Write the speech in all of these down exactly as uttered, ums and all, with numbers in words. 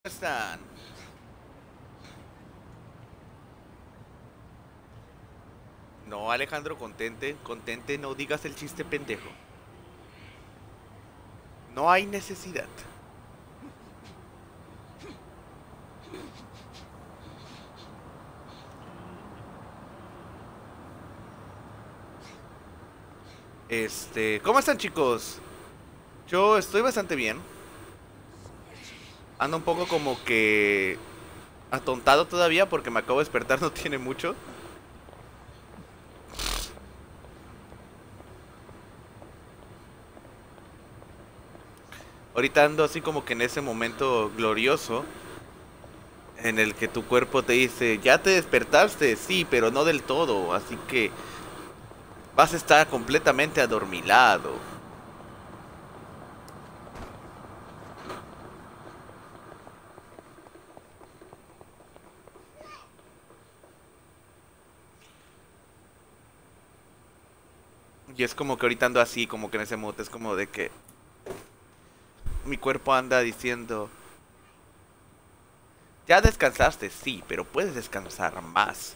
Están. No, Alejandro, contente, contente, no digas el chiste pendejo. No hay necesidad. Este, ¿cómo están, chicos? Yo estoy bastante bien. Ando un poco como que atontado todavía porque me acabo de despertar, no tiene mucho. Ahorita ando así como que en ese momento glorioso en el que tu cuerpo te dice, ya te despertaste, sí, pero no del todo, así que vas a estar completamente adormilado. Y es como que ahorita ando así, como que en ese mood, es como de que mi cuerpo anda diciendo, ya descansaste, sí, pero puedes descansar más.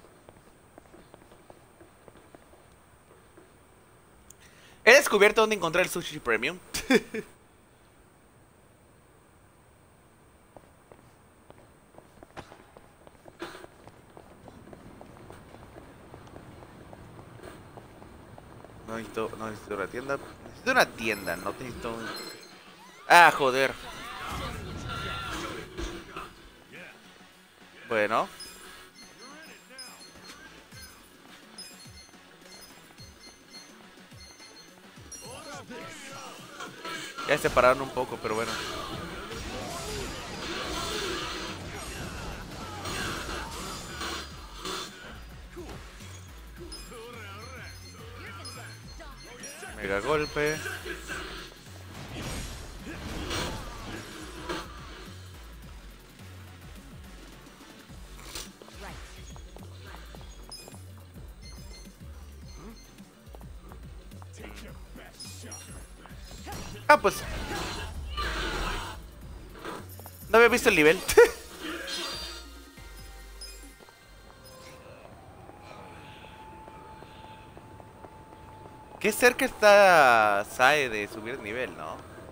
He descubierto dónde encontrar el sushi premium. No necesito, no necesito una tienda. Necesito una tienda, no necesito un... Ah, joder. Bueno. Ya se separaron un poco, pero bueno. Mega golpe. Ah, pues no había visto el nivel. Qué cerca está Sae de subir el nivel, ¿no?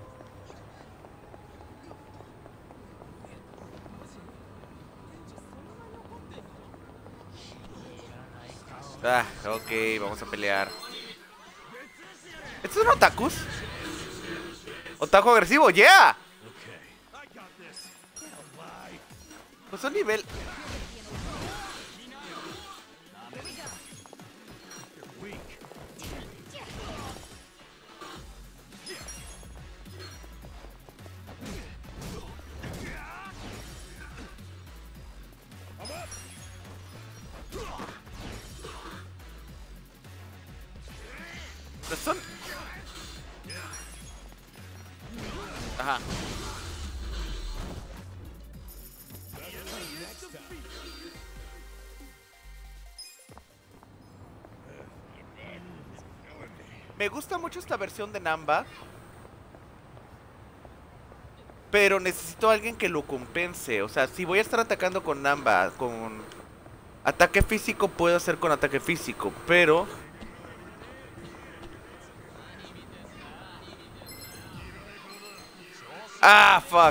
Ah, ok, vamos a pelear. ¿Estos son otakus? Otaku agresivo, yeah. Pues son nivel. Pues son. Ajá. Me gusta mucho esta versión de Namba, pero necesito a alguien que lo compense. O sea, si voy a estar atacando con Namba, con ataque físico, puedo hacer con ataque físico, pero... Ah, fuck.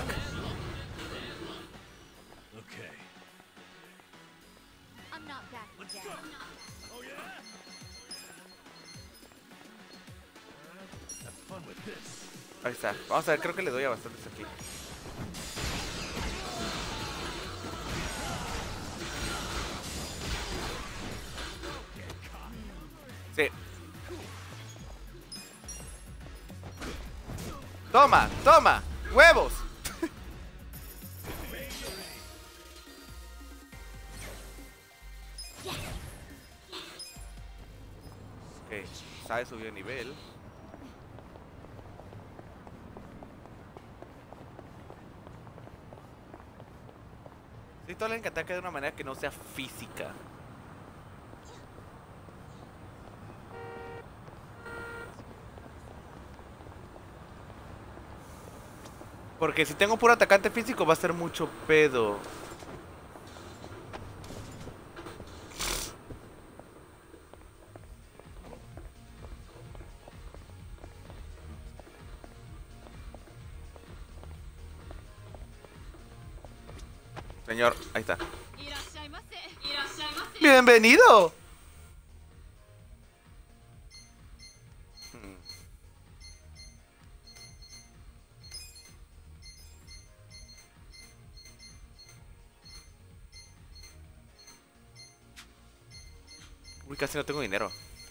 Ahí está. Vamos a ver, creo que le doy a bastantes aquí. Sí. Toma, toma. Huevos. Ok, Sae subió de nivel. Necesito alguien que ataque de una manera que no sea física. Porque si tengo puro atacante físico va a ser mucho pedo. Señor, ahí está. ¡Bienvenido! Hmm. Uy, casi no tengo dinero.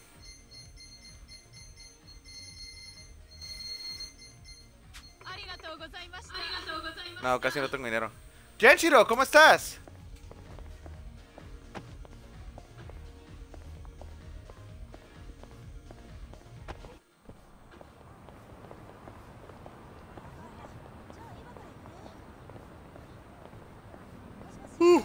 No, casi no tengo dinero. Genshiro, ¿cómo estás? Uh.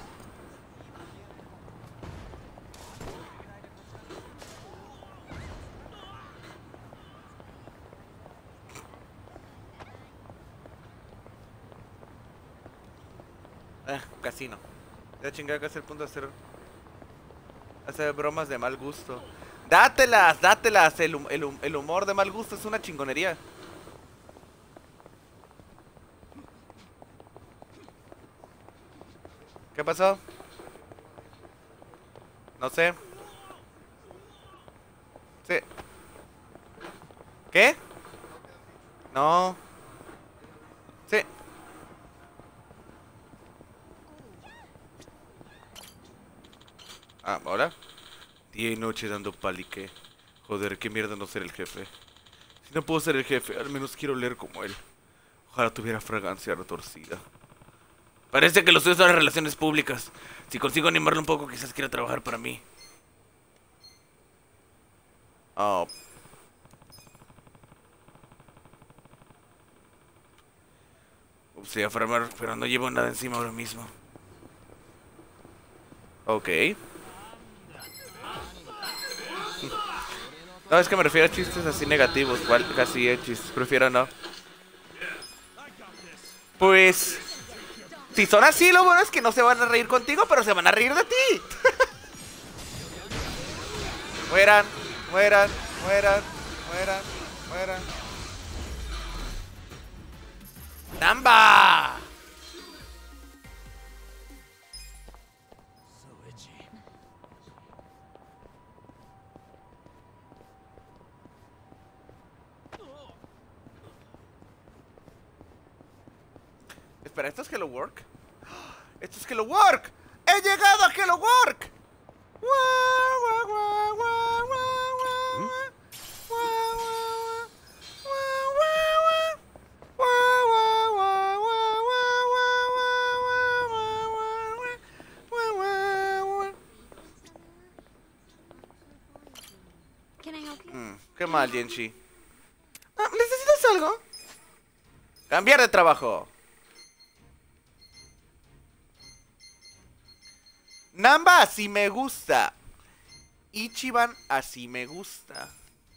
Eh, casino. Ya chingada que es el punto de hacer hacer bromas de mal gusto. Dátelas, dátelas. El, hum- el, hum- el humor de mal gusto es una chingonería. ¿Qué pasó? No sé. Sí. ¿Qué? No. Sí. Ah, ¿ahora? Día y noche dando palique. Joder, qué mierda no ser el jefe. Si no puedo ser el jefe, al menos quiero leer como él. Ojalá tuviera fragancia retorcida. Parece que lo suyo son las relaciones públicas. Si consigo animarlo un poco, quizás quiera trabajar para mí. Oh. Upsi, a farmar, pero no llevo nada encima ahora mismo. Ok. No, es que me refiero a chistes así negativos. ¿Cuál? Casi eh, chistes. Prefiero no. Pues... Si son así, lo bueno es que no se van a reír contigo, pero se van a reír de ti. Mueran, mueran, mueran, mueran, mueran. ¡Namba! Espera, ¿esto es Hello Work? ¡Esto es Hello Work! ¡He llegado a Hello Work! Mm, qué mal, Genshi. Ah, ¿necesitas algo? Cambiar de trabajo. Namba, así me gusta. Ichiban, así me gusta.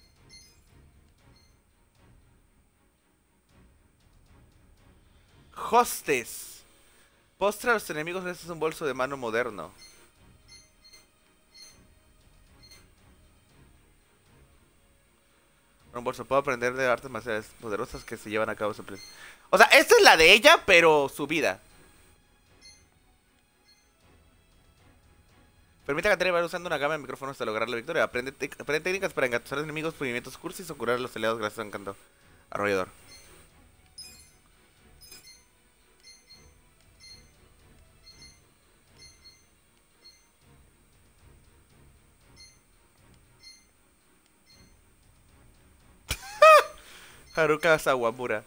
Hostes. Postra a los enemigos, este es un bolso de mano moderno. Un bolso, puedo aprender de artes marciales poderosas que se llevan a cabo siempre. O sea, esta es la de ella, pero subida. Permite cantar y bailar usando una gama de micrófonos hasta lograr la victoria. Aprende, aprende técnicas para engatusar enemigos, movimientos cursis o curar a los aliados gracias a un canto arrollador. Haruka Sawamura.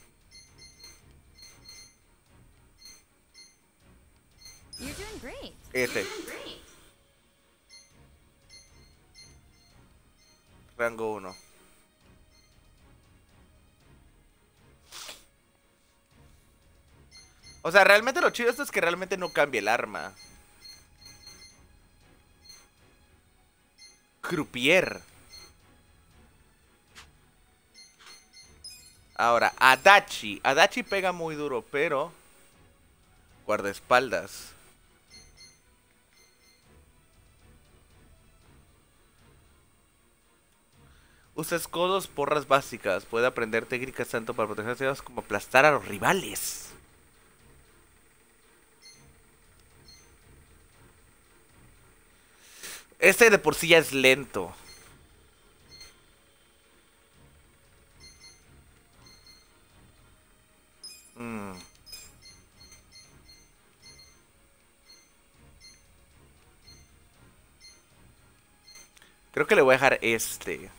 Este. Rango uno. O sea, realmente lo chido de esto es que realmente no cambia el arma. Croupier. Ahora, Adachi. Adachi pega muy duro, pero... guardaespaldas. Usa escudos, porras básicas. Puede aprender técnicas tanto para protegerse como aplastar a los rivales. Este de por sí ya es lento. Mm. Creo que le voy a dejar este.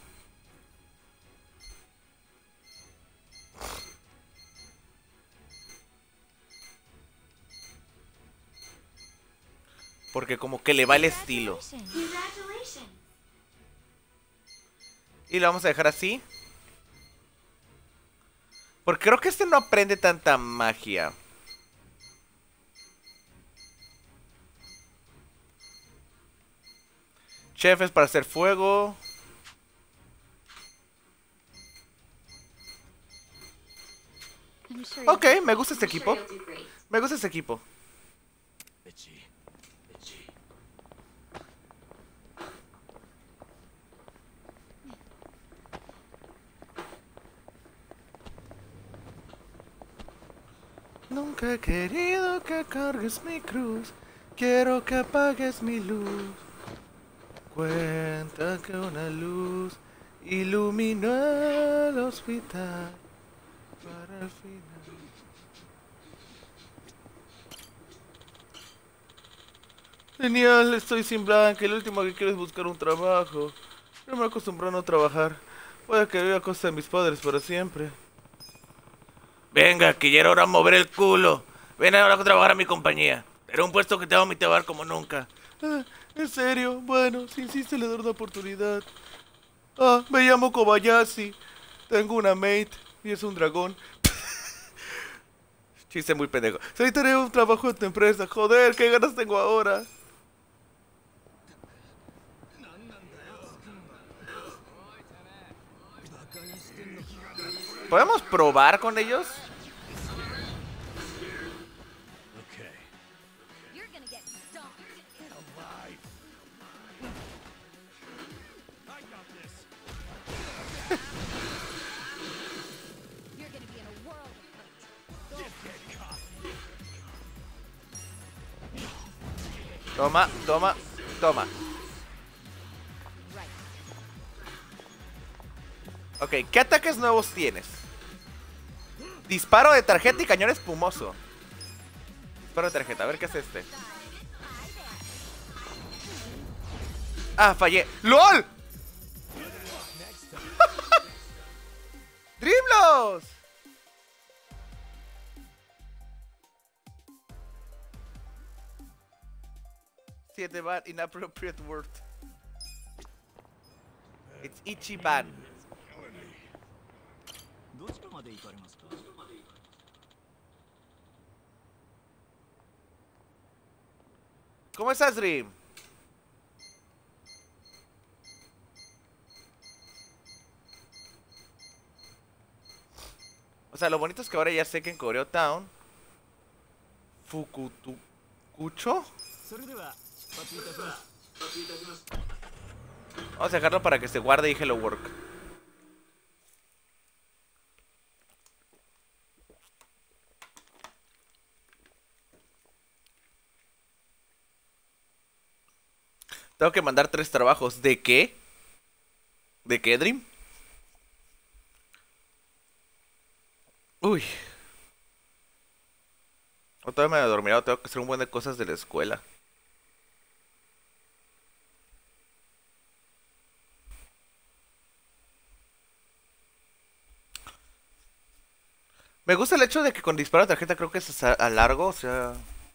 Porque como que le va el estilo. Y lo vamos a dejar así. Porque creo que este no aprende tanta magia. Chef es para hacer fuego. Ok, me gusta este equipo. Me gusta este equipo. Nunca he querido que cargues mi cruz. Quiero que apagues mi luz. Cuenta que una luz iluminó el hospital para el final. Genial, estoy sin blanca. El último que quiero es buscar un trabajo. No me acostumbro a no trabajar. Puede que viva a costa de mis padres para siempre. Venga, que ya era hora de mover el culo. Ven ahora a trabajar a mi compañía. Era un puesto que te va a motivar como nunca. Ah, ¿en serio? Bueno, si insiste le doy una oportunidad. Ah, me llamo Kobayashi. Tengo una mate y es un dragón. Chiste muy pendejo. Solicitaré un trabajo en tu empresa. Joder, qué ganas tengo ahora. ¿Podemos probar con ellos? Toma, toma, toma. Ok, ¿qué ataques nuevos tienes? Disparo de tarjeta y cañón espumoso. Disparo de tarjeta, a ver qué es este. Ah, fallé. ¡LOL! ¡Driblos! Siete bad, inappropriate word. It's Ichiban. ¿Cómo estás, Dream? O sea, lo bonito es que ahora ya sé que en Koreo Town Fukutukucho. Vamos a dejarlo para que se guarde y hello work. Tengo que mandar tres trabajos. ¿De qué? ¿De qué, Dream? Uy. Otra vez me he dormido. Tengo que hacer un buen de cosas de la escuela. Me gusta el hecho de que con disparo de tarjeta creo que es a, a largo, o sea...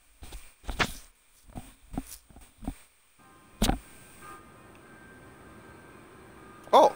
Oh.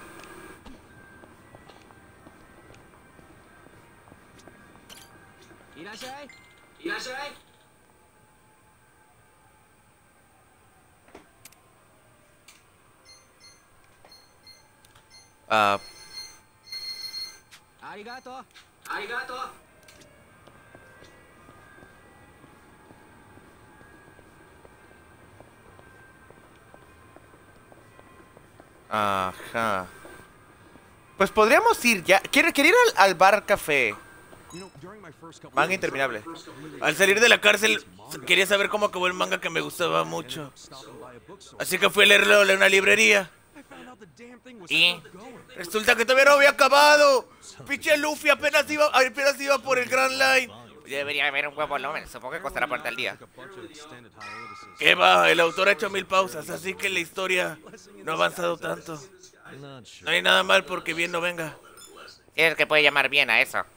Ah. Ajá. Pues podríamos ir ya. Quiero, quiero ir al, al bar café. Manga interminable. Al salir de la cárcel quería saber cómo acabó el manga que me gustaba mucho. Así que fui a leerlo en una librería. Y resulta que todavía no había acabado. Pinche Luffy apenas iba, apenas iba por el Grand Line. Debería haber un buen volumen. Supongo que costará por tal día. ¿Qué va? El autor ha hecho mil pausas, así que la historia no ha avanzado tanto. No hay nada mal porque bien no venga. Si es que puede llamar bien a eso.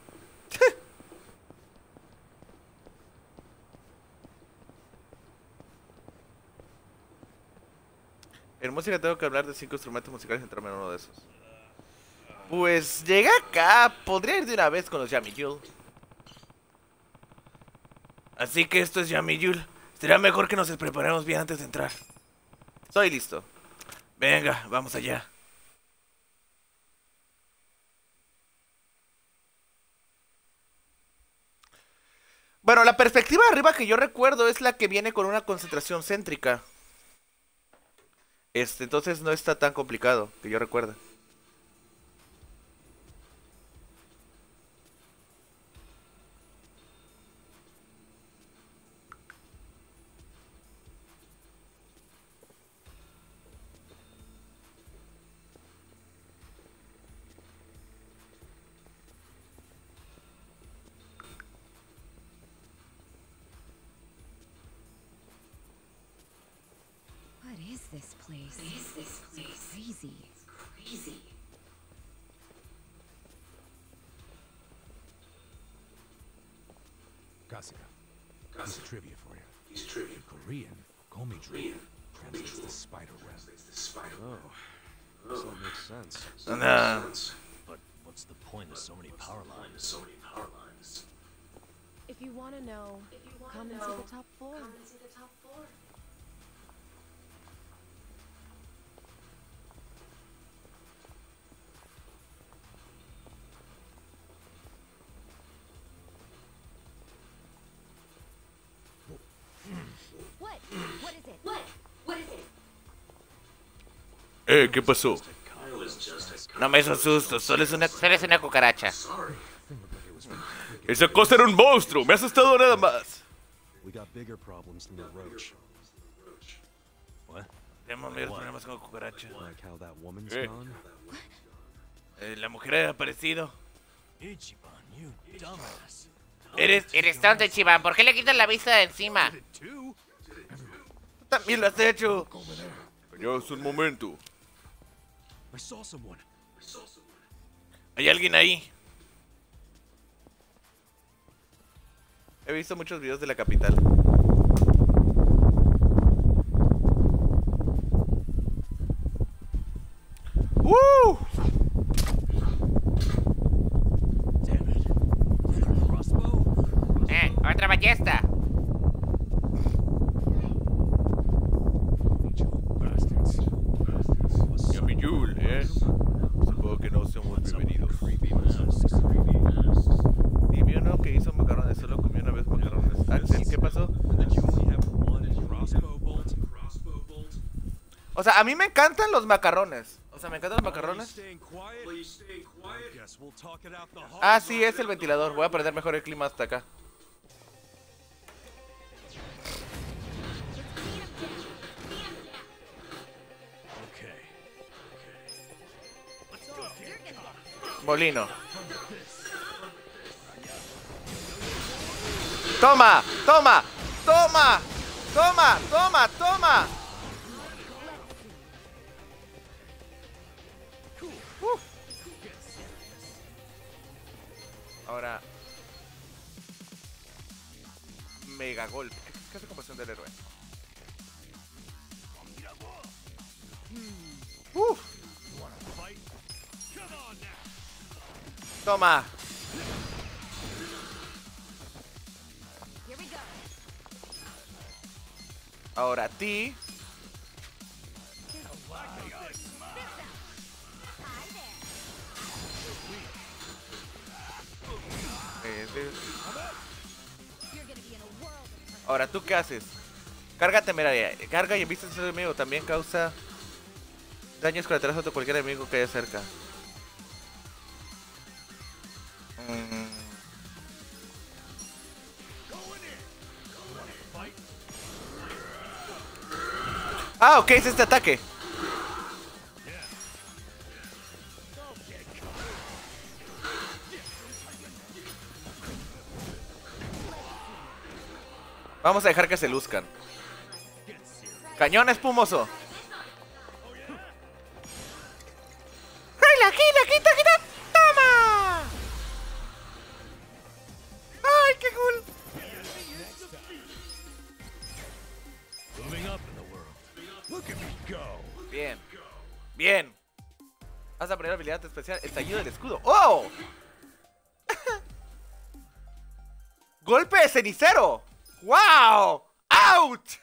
En música tengo que hablar de cinco instrumentos musicales y entrarme en uno de esos. Pues llegué acá. Podría ir de una vez con los Yami Yul. Así que esto es Yami Yul. Será mejor que nos preparemos bien antes de entrar. Estoy listo. Venga, vamos allá. Bueno, la perspectiva de arriba que yo recuerdo es la que viene con una concentración céntrica. Este, entonces no está tan complicado, que yo recuerde. What is this place? What is this place? It's crazy. It's crazy. Kasuga, piece of trivia for you. Piece of trivia. In Korean, Komidri translates the spider web. Oh, does that make sense? Nah. But what's the point of so many power lines? So many power lines. If you want to know, come and see the top floor. What? What is it? What? What is it? Eh, ¿qué pasó? No me hizo susto, solo es una... Solo es una cucaracha. Esa cosa era un monstruo, me ha asustado nada más. We got bigger problems than the roach. What? Tenemos mayores problemas con cucaracha. Like how that woman's Eh. gone. Eh, la mujer ha aparecido. Ichiban, you dumbass. Eres... Eres tonto, Chiban. ¿Por qué le quitas la vista de encima? Tú también lo has hecho. Ya es un momento. I saw someone. Hay alguien ahí. He visto muchos videos de la capital. ¡Uh! Damn it. Crossbow? Eh, otra ballesta. Yami Yul, ¿eh? Supongo que no somos bienvenidos. Dime uno que hizo macarrones, solo comió una vez macarrones. Axel, ¿qué pasó? O sea, a mí me encantan los macarrones. O sea, me encantan los macarrones. Ah, sí, es el ventilador. Voy a perder mejor el clima hasta acá. Molino. Toma, toma, toma, toma, toma, toma. Uf. Ahora. Mega golpe. ¿Qué, qué hace compasión del héroe? Uf. Toma. Here we go. Ahora a ti. Ahora, ¿tú qué haces? Carga temeraria. Carga y embiste a su enemigo. También causa daños colaterales a cualquier enemigo que haya cerca. Mm. Ah, ok, es este ataque. Vamos a dejar que se luzcan. Cañón espumoso. ¡Ay, la quita, quita, quita! ¡Toma! ¡Ay, qué cool! Moving up in the world. Look at me go. Bien. Bien. Vas a aprender la habilidad especial, estallido del escudo. ¡Oh! ¡Golpe de cenicero! ¡Wow! ¡Ouch!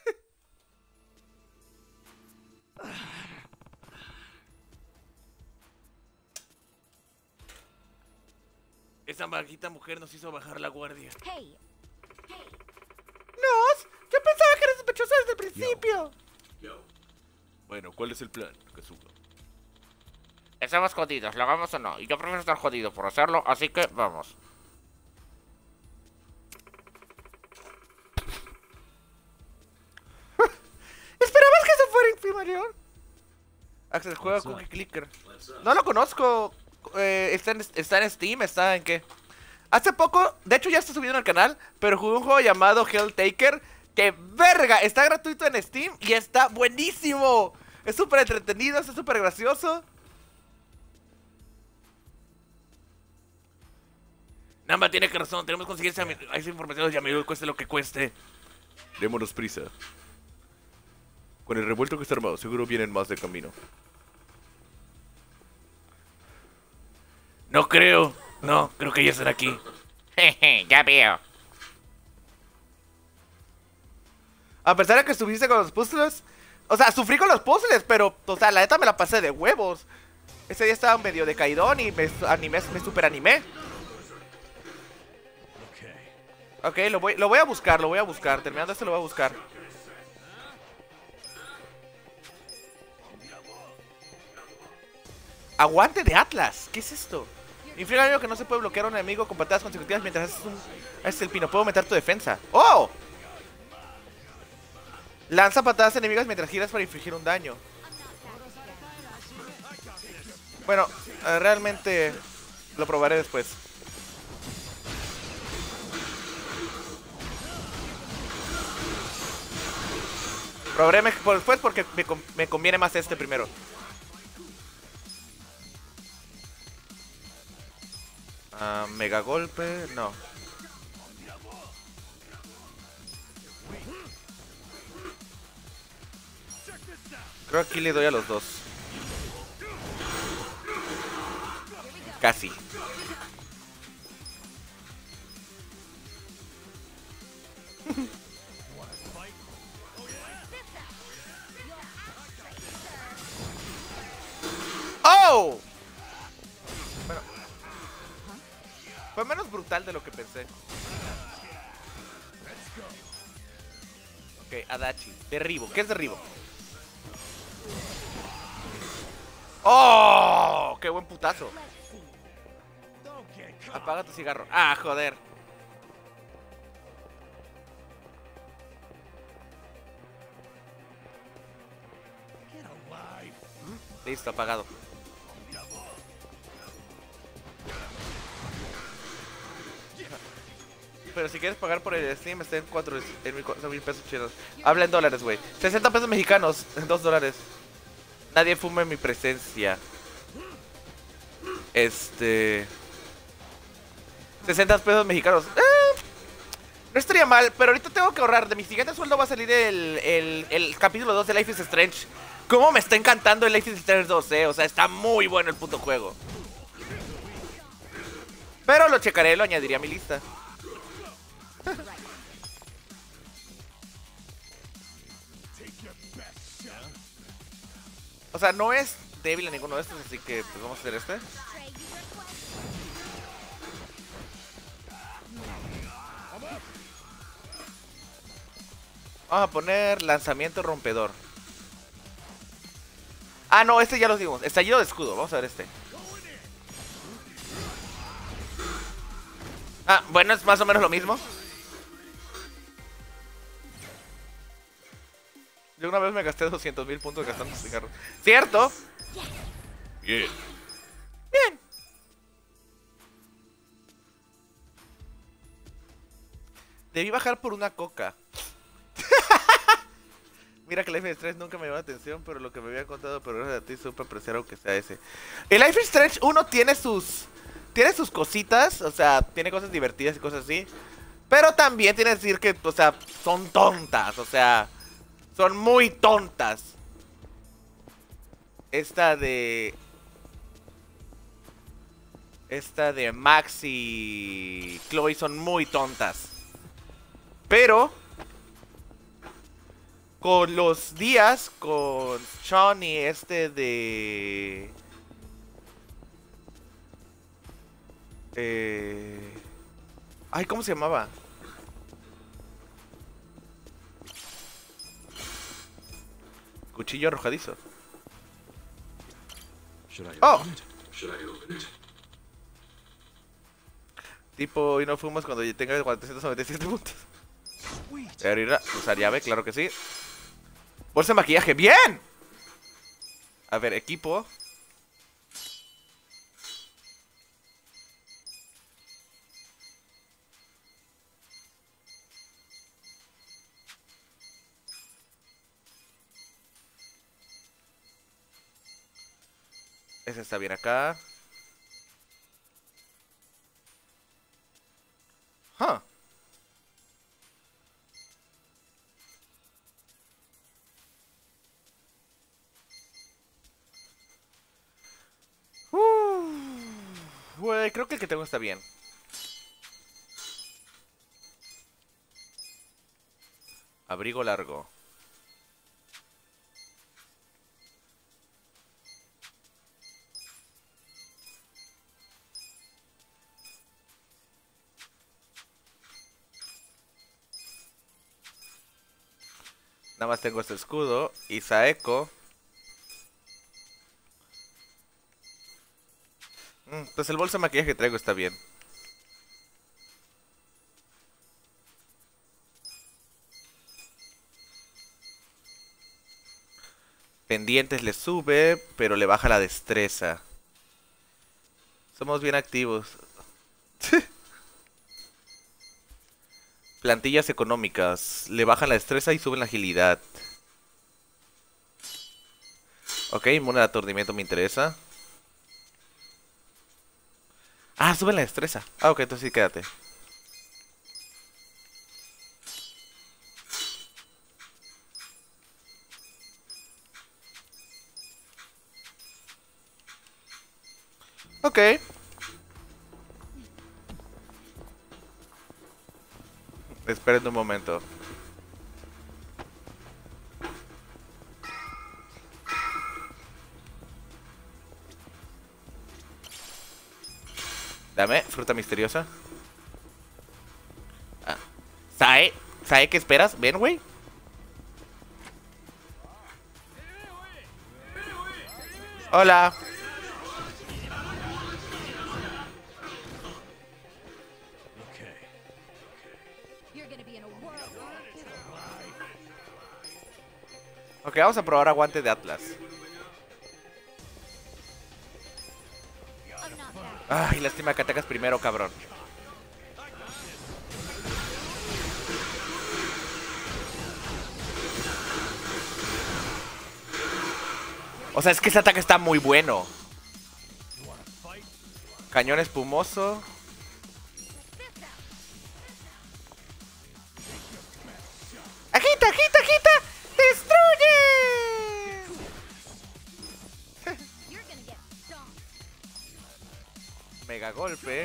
Esa maldita mujer nos hizo bajar la guardia. Hey, ¡Nos! Yo pensaba que eras sospechoso desde el principio. Bueno, ¿cuál es el plan, Kazuga? Estamos jodidos, lo hagamos o no. Y yo prefiero estar jodido por hacerlo, así que vamos. ¿Esperabas que eso fuera inferior? Axel juega Cookie Clicker. No lo conozco. Eh, está, en, está en Steam, está en qué. Hace poco, de hecho ya está subido en el canal, pero jugué un juego llamado Helltaker. ¡Que verga! Está gratuito en Steam y está buenísimo. Es súper entretenido, es súper gracioso. Namba tiene que razón, tenemos que conseguir esa, esa información de Yamiru, cueste lo que cueste. Démonos prisa. Con el revuelto que está armado, seguro vienen más de camino. No creo. No, creo que ya están aquí. Jeje, ya veo. A pesar de que estuviste con los puzzles. O sea, sufrí con los puzzles, pero, o sea, la neta me la pasé de huevos. Ese día estaba medio decaidón y me animé, me super animé. Ok, lo voy, lo voy a buscar, lo voy a buscar. Terminando esto lo voy a buscar. Aguante de Atlas, ¿qué es esto? Inflige daño que no se puede bloquear a un enemigo con patadas consecutivas mientras haces un... haces el pino, puedo aumentar tu defensa. ¡Oh! Lanza patadas enemigas mientras giras para infligir un daño. Bueno, eh, realmente lo probaré después. Probaré me- por después porque me, con- me conviene más este primero. Ah, mega golpe, no. Creo que aquí le doy a los dos. Casi. ¡Oh! Bueno. Fue menos brutal de lo que pensé. Ok, Adachi. Derribo. ¿Qué es derribo? ¡Oh! ¡Qué buen putazo! Apaga tu cigarro. ¡Ah, joder! Listo, apagado. Pero si quieres pagar por el Steam, está en cuatro en mil pesos chinos. Habla en dólares, güey. sesenta pesos mexicanos, en dos dólares. Nadie fume en mi presencia. Este... sesenta pesos mexicanos. Eh, no estaría mal, pero ahorita tengo que ahorrar. De mi siguiente sueldo va a salir el, el, el capítulo dos de Life is Strange. Cómo me está encantando el Life is Strange dos, eh. O sea, está muy bueno el puto juego. Pero lo checaré, lo añadiré a mi lista. O sea, no es débil en ninguno de estos, así que pues vamos a hacer este. Vamos a poner lanzamiento rompedor. Ah, no, este ya lo dimos. Estallido de escudo. Vamos a ver este. Ah, bueno, es más o menos lo mismo. Yo una vez me gasté doscientos mil puntos gastando cigarros. ¿Cierto? Bien. Bien. Debí bajar por una coca. Mira que el Life is Strange nunca me llamó la atención, pero lo que me había contado, pero gracias a ti supe apreciar aunque sea ese. El Life is Strange uno tiene sus... Tiene sus cositas, o sea, tiene cosas divertidas y cosas así. Pero también tiene que decir que, o sea, son tontas, o sea... Son muy tontas. Esta de... Esta de Max y Chloe son muy tontas. Pero... Con los días, con Sean y este de... Eh... Ay, ¿cómo se llamaba? Cuchillo arrojadizo. Oh. Tipo, y no fumas cuando ya tenga cuatrocientos noventa y siete puntos. Abrir, usar llave, claro que sí. Bolsa de maquillaje, ¡bien! A ver, equipo. Ese está bien acá. Huh. Uh, güey, creo que el que tengo está bien. Abrigo largo. Nada más tengo este escudo. Y Saeko. Mm, pues el bolso de maquillaje que traigo está bien. Pendientes le sube, pero le baja la destreza. Somos bien activos. Plantillas económicas. Le bajan la destreza y suben la agilidad. Ok, inmune al aturdimiento me interesa. Ah, suben la destreza. Ah, ok, entonces sí, quédate. Ok. Esperen un momento. Dame, fruta misteriosa. Ah. ¿Sae? ¿Sae qué esperas? Ven, güey. Hola. Ok, vamos a probar aguante de Atlas. Ay, lástima que atacas primero, cabrón. O sea, es que ese ataque está muy bueno. Cañón espumoso. ¡Agita, agita, agita! ¡Destruye! Mega golpe.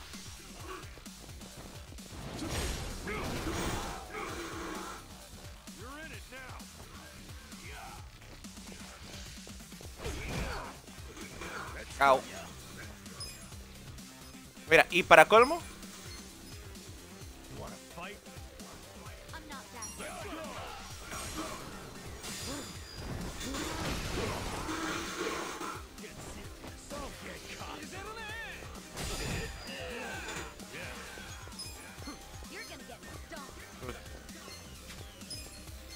Au. Mira, y para colmo,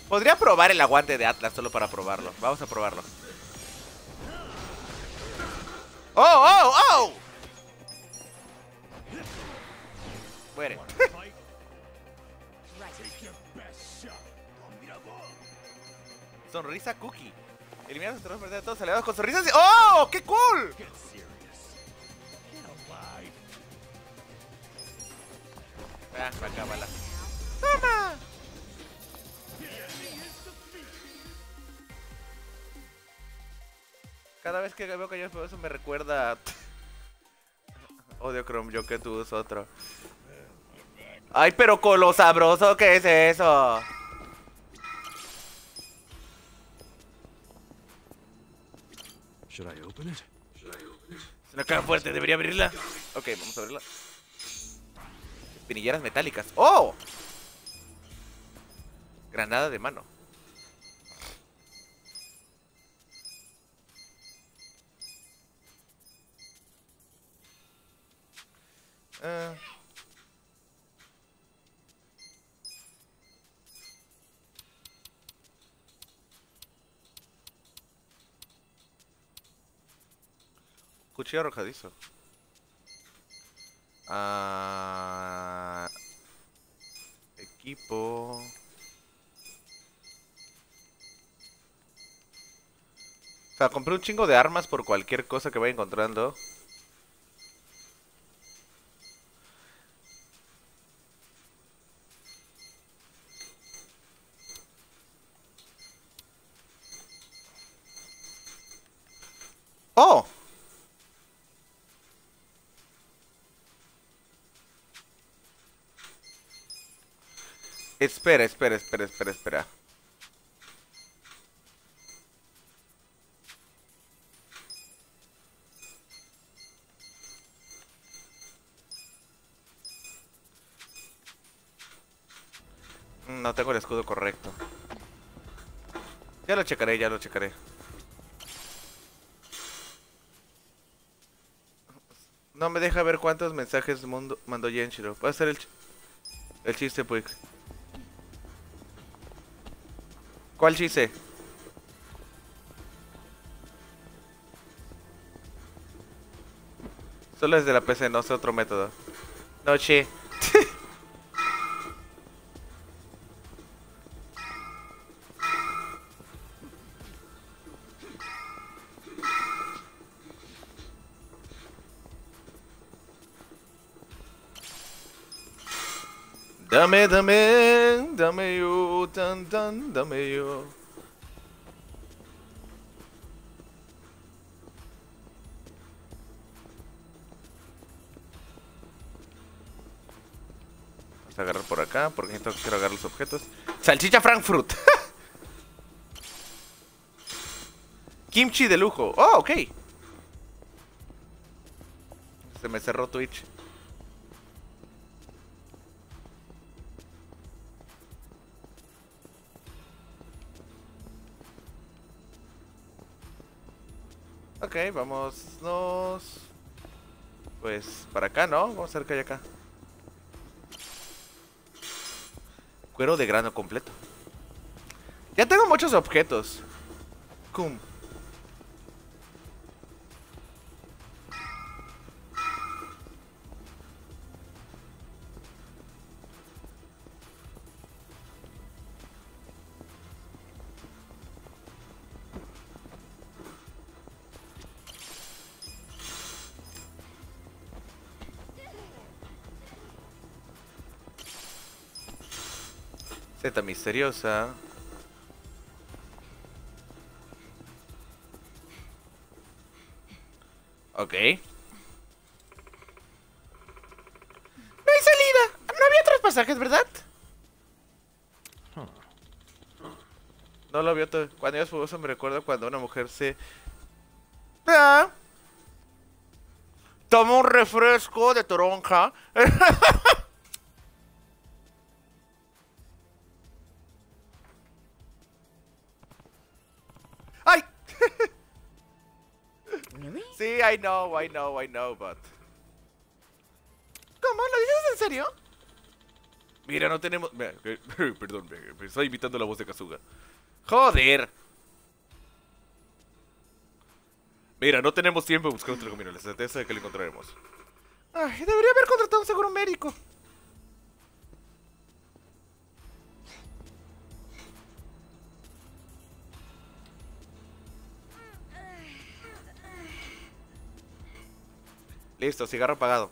Podría probar el aguante de Atlas solo para probarlo. Vamos a probarlo. ¡Oh, oh, oh! Muere. Sonrisa Cookie. Elimina los terrenos de todos los aliados con sonrisas y... ¡Oh! ¡Qué cool! Ah, para acá, bala. ¡Toma! Cada vez que veo que yo eso me recuerda a... Odio Chrome, yo que tú es otro. Ay, pero con lo sabroso que es eso. Should I open it? Es una caja fuerte, debería abrirla. Ok, vamos a abrirla. Espinilleras metálicas. ¡Oh! Granada de mano. Uh. Cuchillo arrojadizo. Ah, equipo. O sea, compré un chingo de armas por cualquier cosa que vaya encontrando. ¡Oh! Espera, espera, espera, espera, espera. No tengo el escudo correcto. Ya lo checaré, ya lo checaré. No me deja ver cuántos mensajes mundo mandó Genshiro. Puede ser el, ch el chiste, pues. ¿Cuál chiste? Solo desde la P C, no sé otro método. Noche. Dame, dame, dame yo, tan, tan, dame yo. Vamos a agarrar por acá, porque necesito quiero agarrar los objetos. Salchicha Frankfurt. Kimchi de lujo. Oh, ok. Se me cerró Twitch. Ok, vámonos. Pues para acá, ¿no? Vamos a ver qué hay acá. Cuero de grano completo. Ya tengo muchos objetos. Cum. Zeta misteriosa. Ok. No hay salida. No había otros pasajes, ¿verdad? No lo vio todo. Cuando yo es famoso me recuerdo cuando una mujer se... Ah. Toma un refresco de toronja. ¡Ay! Really? Sí, I know, I know, I know, but... ¿Cómo? ¿Lo dices en serio? Mira, no tenemos... Mira, que- perdón, me, me estoy imitando la voz de Kazuga. ¡Joder! Mira, no tenemos tiempo de buscar otro camino. La certeza de que lo encontraremos. Ay, debería haber contratado un seguro médico. Listo, cigarro apagado.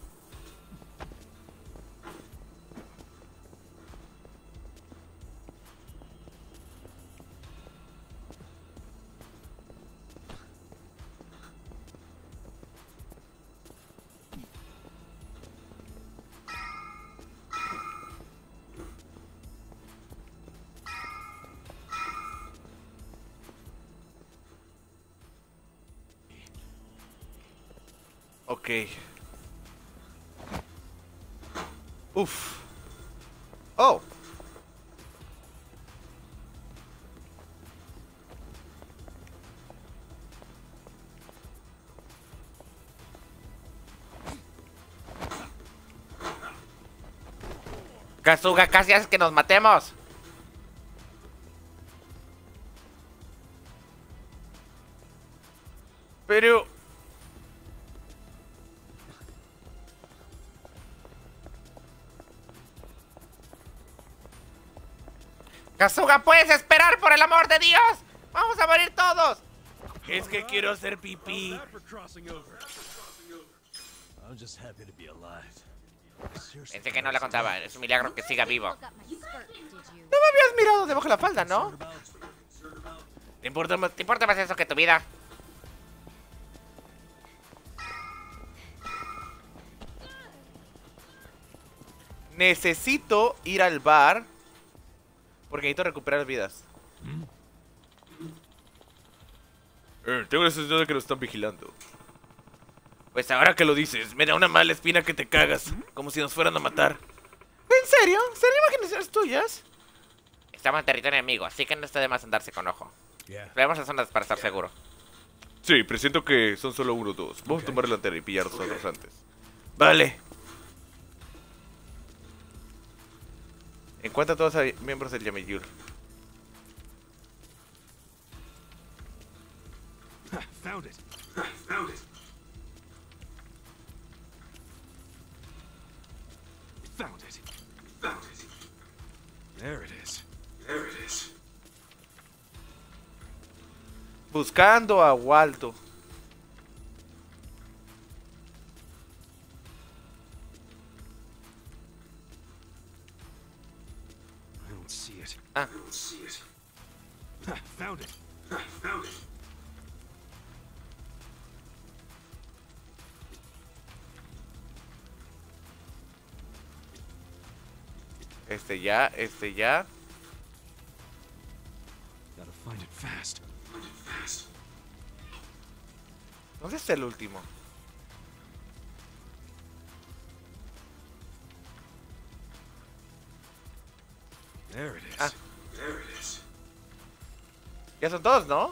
Ok. Uf. Oh. Kazuga, casi haces que nos matemos. Pero... Kazuga, ¿puedes esperar por el amor de Dios? Vamos a morir todos. Es que quiero hacer pipí. I'm just happy to be alive. Seriously, Pensé que no la contaba. Es un milagro que siga vivo. Look up my skirt, did you? No me habías mirado debajo de la falda, ¿no? ¿Te importa más, te importa más eso que tu vida? Necesito ir al bar porque necesito recuperar vidas. Eh, tengo la sensación de que nos están vigilando. Pues ahora que lo dices, me da una mala espina que te cagas. Como si nos fueran a matar. ¿En serio? ¿Serán imaginaciones tuyas? Estamos en territorio enemigo, así que no está de más andarse con ojo. Yeah. Veamos las zonas para estar seguro. Sí, presiento que son solo uno o dos. Vamos a tomar la delantera y pillar los otros antes. Vale. Encuentra a todos los miembros del Yamiyul. Found it. Found it. Found it. Found it. There it is. There it is. Buscando a Waldo. I don't see it. Ah. I don't see it. Found it. Found it. Este ya, este ya. Gotta find it fast. Find it fast. ¿Dónde está el último? There it is. Ah. There it is. Ya son todos, ¿no?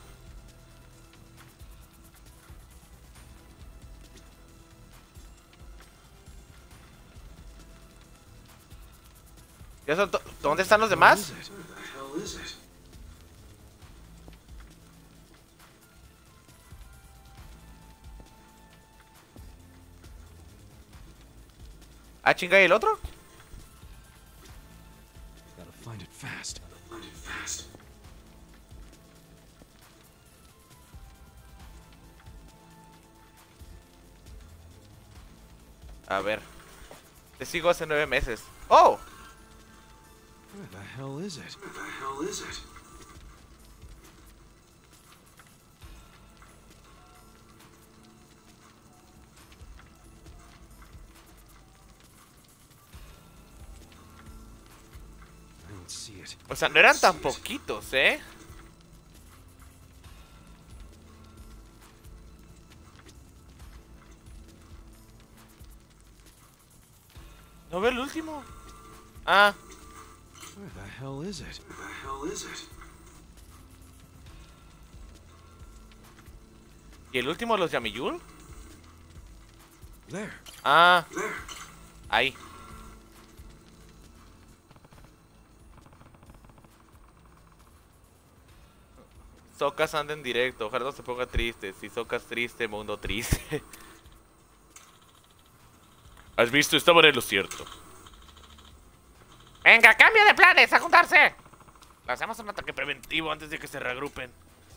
Ya son to- ¿Dónde están los Where demás? is it? Where the hell is it? Ah, chinga, ¿y el otro? Gotta find it fast. Find it fast. A ver. Te sigo hace nueve meses. ¡Oh! Where the hell is it? Where the hell is it? I don't see it. O sea, no eran tan poquitos, ¿eh? ¿No veo el último? Ah, Where the hell is it? Where the hell is it? ¿y el último de los Yamiyul? There. Ah, There. ahí. Socas anda en directo, ojalá no se ponga triste. Si Socas triste, mundo triste. ¿Has visto? Estaban en lo cierto. Venga, cambio de planes, a juntarse. Hacemos un ataque preventivo antes de que se reagrupen.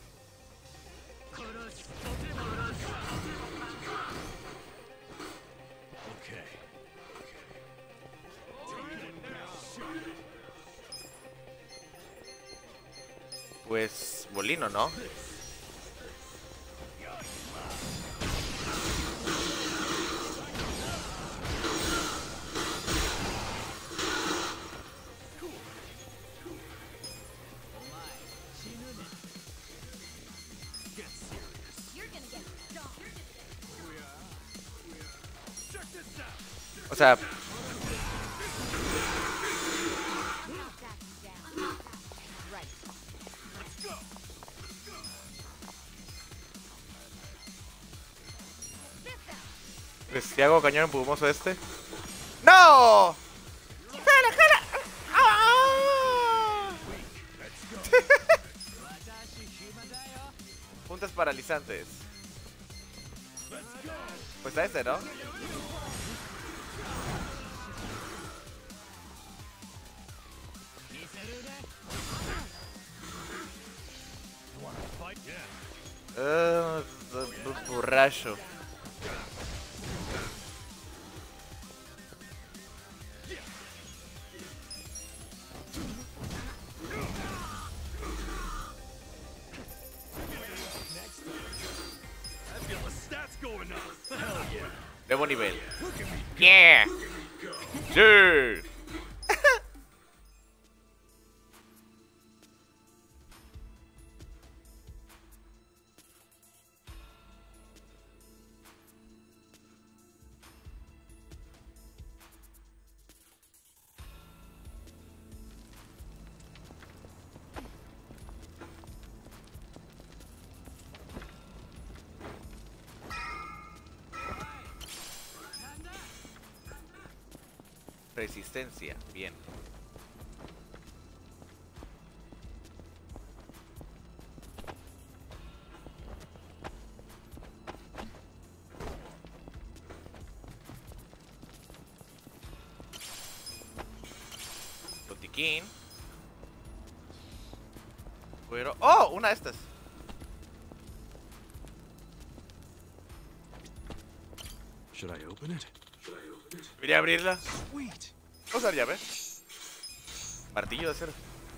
Pues molino, ¿no? O sea, pues, si hago cañón empujoso este. ¡No! ¡Jala, jala! ¡Ah! Puntas paralizantes. Pues a este, ¿no? Uh, borracho. Nuevo nivel. Yeah. ¡Sí! Resistencia, bien. Botiquín. Pero... ¡Oh! Una de estas. Should I open it? Quería abrirla. Sweet. Vamos a usar llave. Martillo de acero.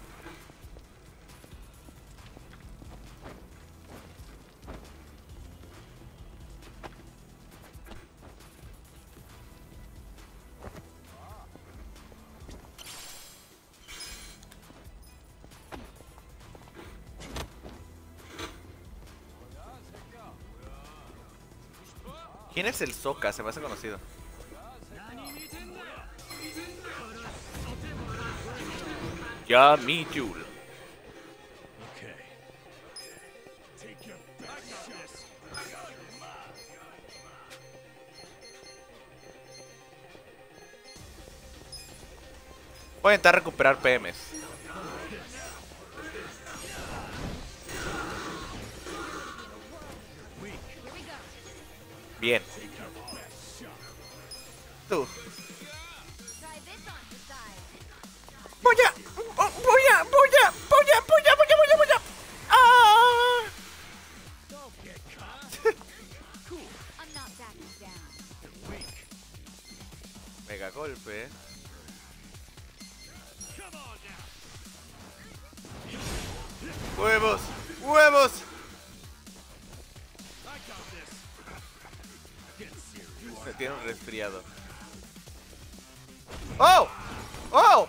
¿Quién es el Sokka? Se me hace conocido. Ya mi Jul. Voy a intentar recuperar P Ms. Bien. Tú. Voy a, voy a, voy a, voy a, voy a, voy a, voy a, voy a. ¡Ah! Mega golpe. ¡Huevos! ¡Huevos! Me tiene un resfriado. ¡Oh! ¡Oh!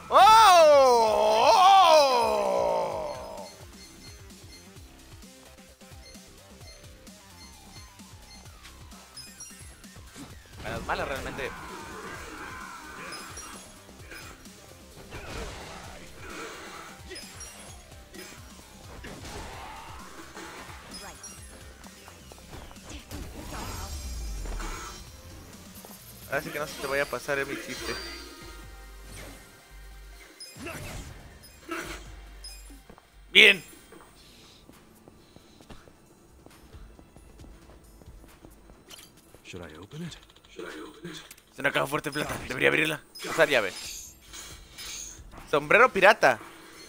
¡Oh! Menos mala realmente. Así que no se te vaya a pasar, es mi chiste. Bien. Should I open it? Should I open it? Es una caja fuerte de plata. Debería abrirla. Usar llave. Sombrero pirata.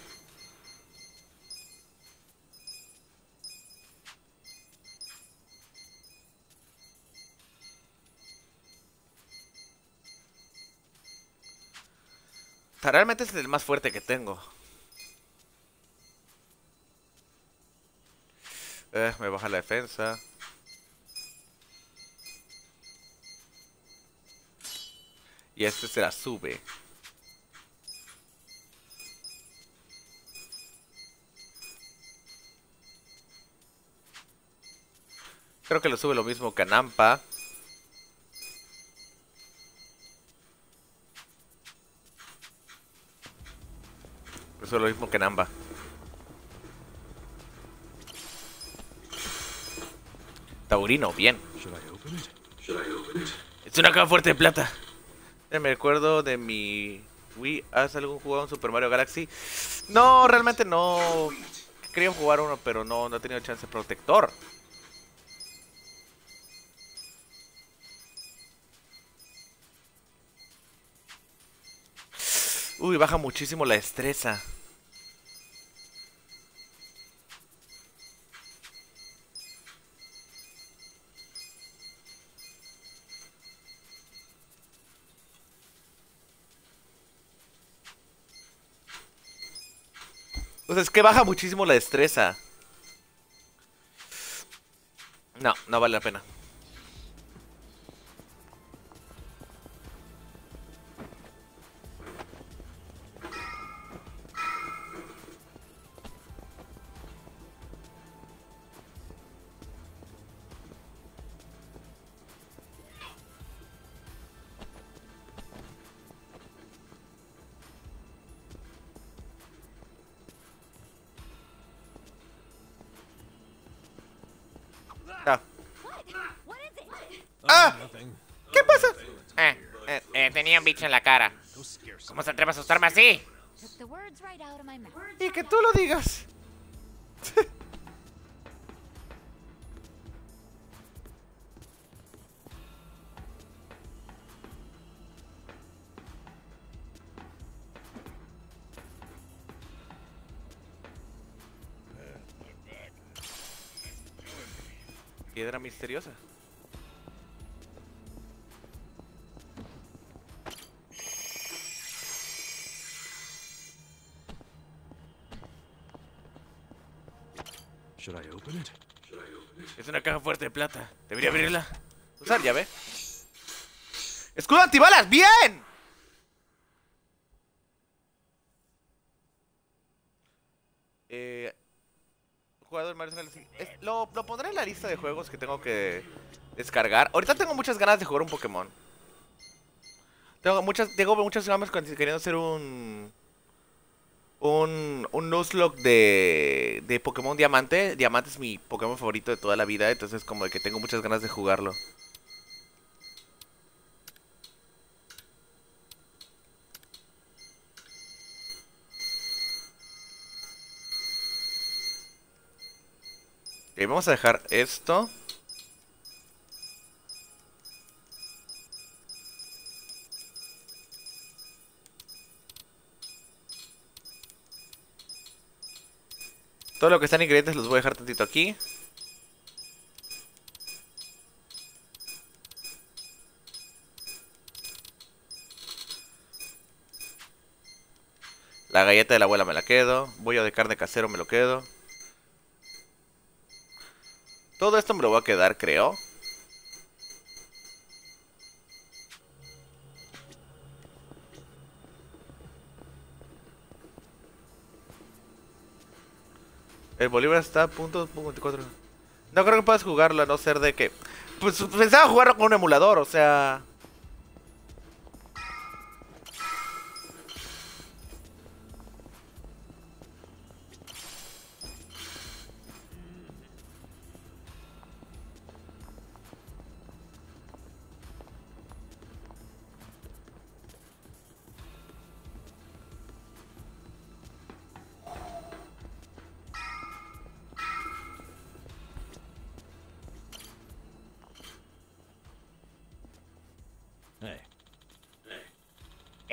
O sea, realmente es el más fuerte que tengo. Eh, me baja la defensa. Y este se la sube. Creo que lo sube lo mismo que a Nampa. Eso es lo mismo que Namba. Taurino, bien. Should I open it? Should I open it? Es una caja fuerte de plata. Eh, Me recuerdo de mi Wii. ¿Has algún jugado en Super Mario Galaxy? No, realmente no. Quería jugar uno, pero no, no he tenido chance. Protector. Uy, baja muchísimo la destreza. O sea, es que baja muchísimo la destreza. No, no vale la pena. Ah. What is it? ¡Ah! Nothing. ¿Qué pasa? Eh, eh, eh, tenía un bicho en la cara. Go scare some. ¿Cómo se atreve a asustarme así? Took the words right out of my mouth. Y que tú lo digas. Piedra misteriosa. Should I open it? Should I open it? Es una caja fuerte de plata. Debería abrirla. Usar llave. ¡Escudo antibalas! ¡Bien! Eh, jugador Mario Galaxy. Es- lo, lo pondré en la lista de juegos que tengo que descargar. Ahorita tengo muchas ganas de jugar un Pokémon. Tengo muchas, tengo muchas ganas con- queriendo hacer un un, un Nuzlocke de, de Pokémon Diamante. Diamante es mi Pokémon favorito de toda la vida, entonces como de que tengo muchas ganas de jugarlo. Ok, vamos a dejar esto. Todo lo que están ingredientes los voy a dejar tantito aquí. La galleta de la abuela me la quedo. Bollo de carne casero me lo quedo. Todo esto me lo voy a quedar, creo. El Bolívar está a punto veinticuatro. No creo que puedas jugarlo a no ser de que... Pues pensaba jugarlo con un emulador, o sea...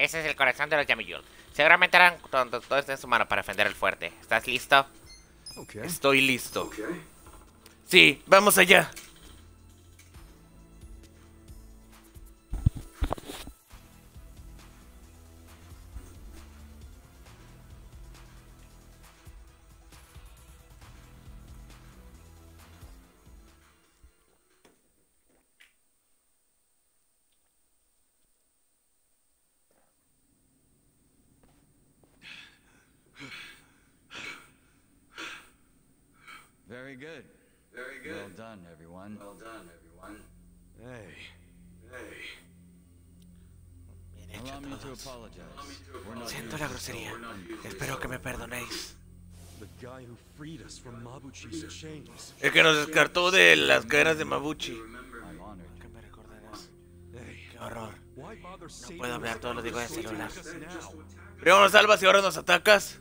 Ese es el corazón de los Yamiyul. Seguramente harán todo, todo esto en su mano para defender el fuerte. ¿Estás listo? Okay. Estoy listo. Sí, vamos allá. Very good. Very good. Well done, everyone. Well done, everyone. Hey. Bien hecho Allow me to todos. apologize. We're not Siento la grosería. Espero que me perdonéis. The guy who freed us from Mabuchi's chains. El que nos descartó de las cadenas de Mabuchi. I'm honored. ¿Qué me recordarás? Hey. Qué horror. Why bother saving puedo hablar, us todo lo digo en if you celular. take us now? Primero nos salvas y ahora nos atacas.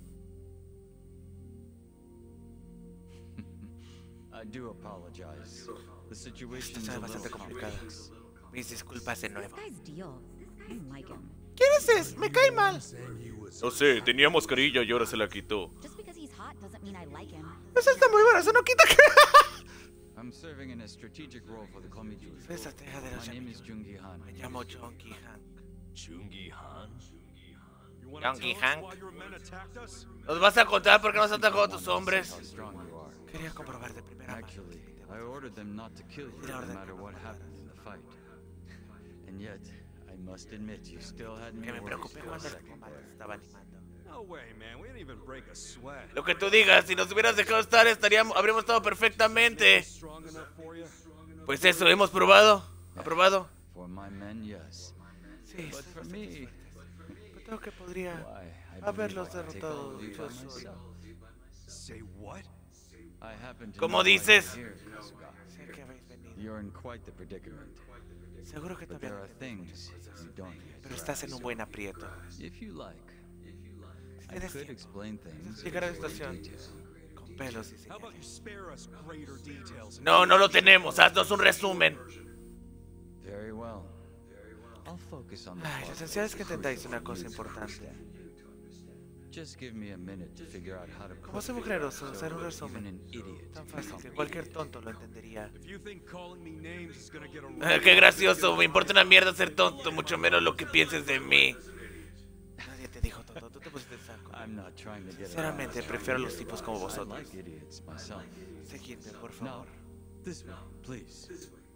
I do apologize. The situation Esto is está a bastante little complicado. complex. Mis disculpas de This nuevo. guy's deal. I don't like him. ¿Quién es ese? Me cae mal. Saying he was No sé, tenía mascarilla y ahora se la quitó. Just because he's hot doesn't mean I like him. Eso está muy bueno, eso no quita que... I'm serving in a strategic role for the Komiju. Soy estratega de los My name is Yamiyul. Jungi Han. Me llamo Jonky Hank. Chungi Han? You wanna Youngie tell us Hank. why your men attacked us? ¿Nos vas a contar por qué nos atacó a tus hombres? How strong you are. Quería comprobar de primera mano. Actually, I ordered them not to kill you, no matter what happened in the fight. And yet, I must admit, you still had me Que me worried preocupé for a cuando el second combate se there. estaba animando. No way, man. We didn't even break a sweat. Lo que tú digas, si nos hubieras dejado estar, estaríamos, habríamos estado perfectamente. Strong enough for you? Pues eso, hemos probado. ¿Aprobado? For my men, yes. Sí, But estoy for bastante me, Pero creo que podría why, I haberlos believe I can take all derrotado of you yo by solo. myself. Say what? I happen to ¿Cómo know why you're dices? here, Kasuga. Sé que habéis venido. You're in quite the predicament. Seguro que But todavía there no are entiendes things muchas cosas. you don't yet Pero estás en un grasp. buen aprieto. If you like, I Tienes could tiempo. explain things in Llegar a la great estación. detail. Con pelos y How about you señales. spare us greater details? No, no lo tenemos. Haznos un resumen. Very well. I'll focus on the Ay, lo part esencial es que that's entendáis crucial una for cosa you to importante. understand. Just give me a minute to figure out how to Como put soy it mujeroso, so hacer un even resumen an idiot tan can fácil que comprehend cualquier it. tonto lo entendería. If you think calling me names is gonna get Ah, around, qué gracioso, me importa una mierda ser tonto, mucho menos lo que pienses de mí. Nadie te dijo tonto, tú te pusiste el saco. I'm not trying to get Sinceramente, around. prefiero a los tipos como I vosotros. like idiots myself. Seguidme, por Now, favor. this way, please.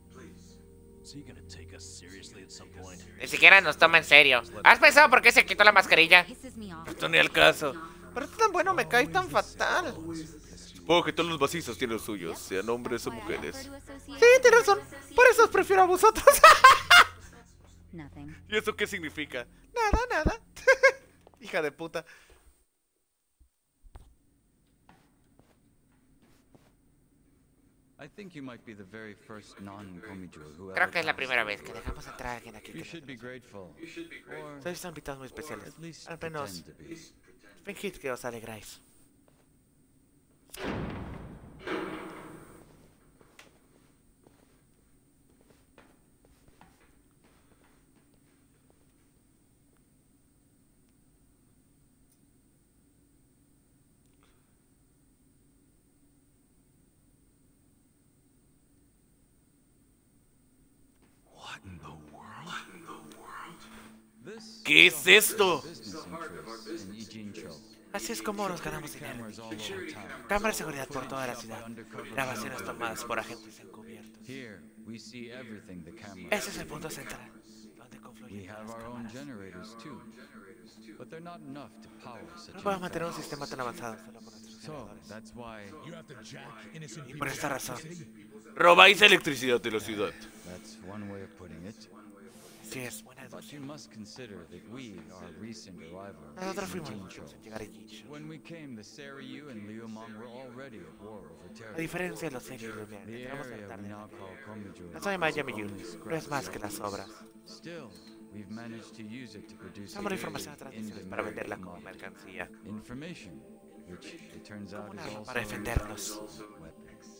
Is he gonna take us seriously at some point? Ni siquiera nos toma en serio. ¿Has pensado por qué se quitó la mascarilla? Pisses me off. Esto ni al caso. Pero tú tan bueno, me caes tan fatal. Supongo que todos los vacíos tienen los suyos, sean hombres o mujeres. Sí, tienes razón. Por eso os prefiero a vosotros. Nothing. ¿Y eso qué significa? Nada, nada. Hija de puta. I think you might be the very first non-Komiju who Creo ever que es la passed primera through vez que here. dejamos entrar a alguien aquí. You que should no be conoce. grateful. Or Sois invitados muy especiales. at least Al menos, pretend to be. fingid que os alegráis. what in the world? What in the world? This ¿Qué is es the esto? business interests in Ijincho. Así es como nos ganamos dinero. Cameras all over town. Cámara de seguridad por toda la ciudad. Undercover Grabaciones cameras. tomadas por agentes encubiertos. Here, we see everything the camera Ese es el sees. punto central, donde We confluyen todas have las our own cámaras. generators too, but they're not enough to power such No a podemos mantener un device. sistema tan avanzado solo con nuestros So, generadores. that's why Y por esta razón, robáis electricidad de la ciudad. that's one way of putting it. Sí, es buena But you deducción. must consider that we are recent arrivals Nosotros in fuimos los Jincho. últimos en llegar a Jincho. When we came, the Seiryu and Liumang were already at war over A territory. diferencia de los serios de Lumière, The entramos en area la we tarde. now call Komiju La zona llamada is Yamiyul only no es más que las scratch obras. surface. Still, we've managed to use it to produce a Usamos la información really de transmisiones para venderla como in-demand mercancía. information, which it turns out Como un is arma also para defendernos. weapons.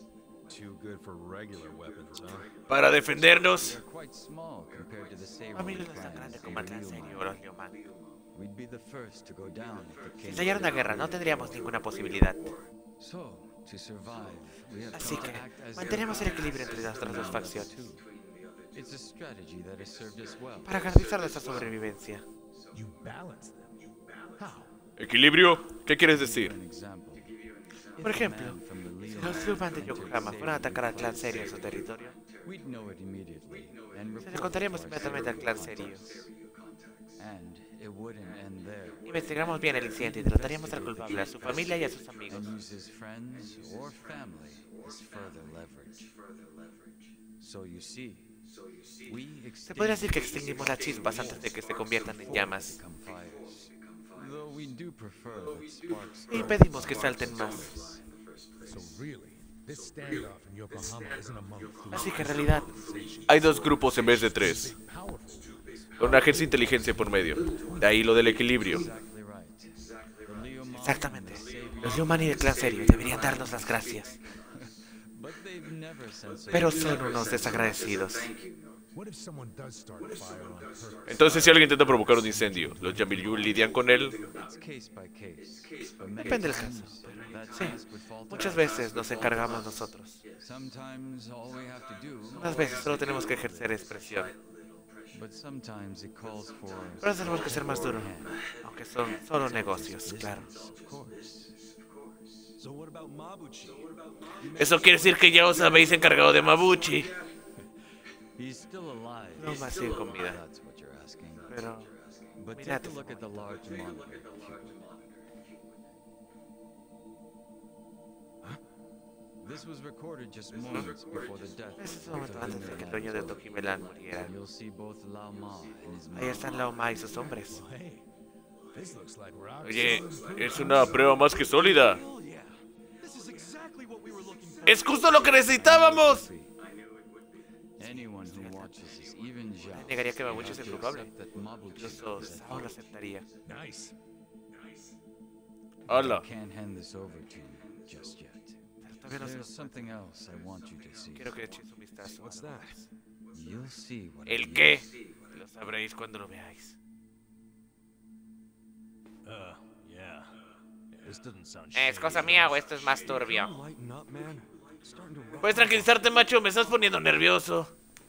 too good for regular weapons, huh? Para defendernos. They're quite small compared to the Mi Saber familia no es tan clans grande of como el clan Ryuman. serio o los Liuman. We'd be the first to go down if it Si came estallara to una it. guerra, no tendríamos ninguna posibilidad. So, to survive, we have Así come que to act as mantenemos el their equilibrio entre nuestras dos allies, facciones too. It's a strategy that has served us well. para garantizar nuestra sobrevivencia. You balance them. How? Equilibrio, ¿qué quieres For decir? an example, if Por a ejemplo, man from the si Leon los Liuman de entered Yokohama fueran a Saber atacar al clan Clans, serio en su territorio, we'd know it immediately and se le report contaríamos to our inmediatamente al Saber clan contacts. serio. And it wouldn't end there. Investigamos bien el incidente y trataríamos al culpable, a su familia y a sus amigos. And use his friends or family as further leverage. So you see, we Se podría decir que extinguish extinguimos las chispas antes de que se conviertan en before llamas. they become fires. Though we do prefer that sparks Y burn pedimos que first. salten más. So really, this standoff in Yokohama isn't among three Así que en realidad, Hay dos grupos en vez de tres. powerful. Con una agencia de inteligencia por medio. De ahí lo del equilibrio. Exactly right. The Leomon exactamente, and the Savior los Liuman y el clan serio deberían darnos las gracias. But they've never censored Pero son unos desagradecidos. What if someone does start a fire on purpose? Entonces si alguien intenta provocar un incendio, ¿los Yamilyu lidian con él? It's case by case. But many Depende del times, caso. that Sí, task would fall to muchas us. veces nos encargamos nosotros. Sometimes all we have to do, Unas veces solo tenemos que ejercer expresión. but sometimes it calls for Pero tenemos que ser más duros, aunque son solo negocios, claro. of course. So what about Mabuchi? Eso quiere decir que ya os habéis encargado de Mabuchi. He's still alive. No más sin comida. That's what you're asking. Pero But take mirad a look at the large monitor. if you will. This was recorded just moments before the death ese es of un momento antes de que el dueño de Tokimelan muriera. You'll see both Lao Ma and his Ahí men. están Lao Ma y sus hombres. Hey, this looks like rock. Oye, es una prueba más que sólida. Es justo lo que necesitábamos. Anyone who watches this, even Zhao, Negaría que Mabuchi es el will culpable. accept that Mabuchi Incluso is at Sao fault. lo aceptaría. Nice. Hala. Can't hand this over to you just yet. Pero todavía no se There's los something else I want you to see. quiero que eches un vistazo. What's that? You'll see what I ¿El mean. qué? Lo sabréis cuando lo veáis. Uh, yeah. This doesn't sound ¿Es cosa mía o esto es más turbio? Lighten up, man. Starting to rock. Puedes tranquilizarte, macho, me estás poniendo nervioso.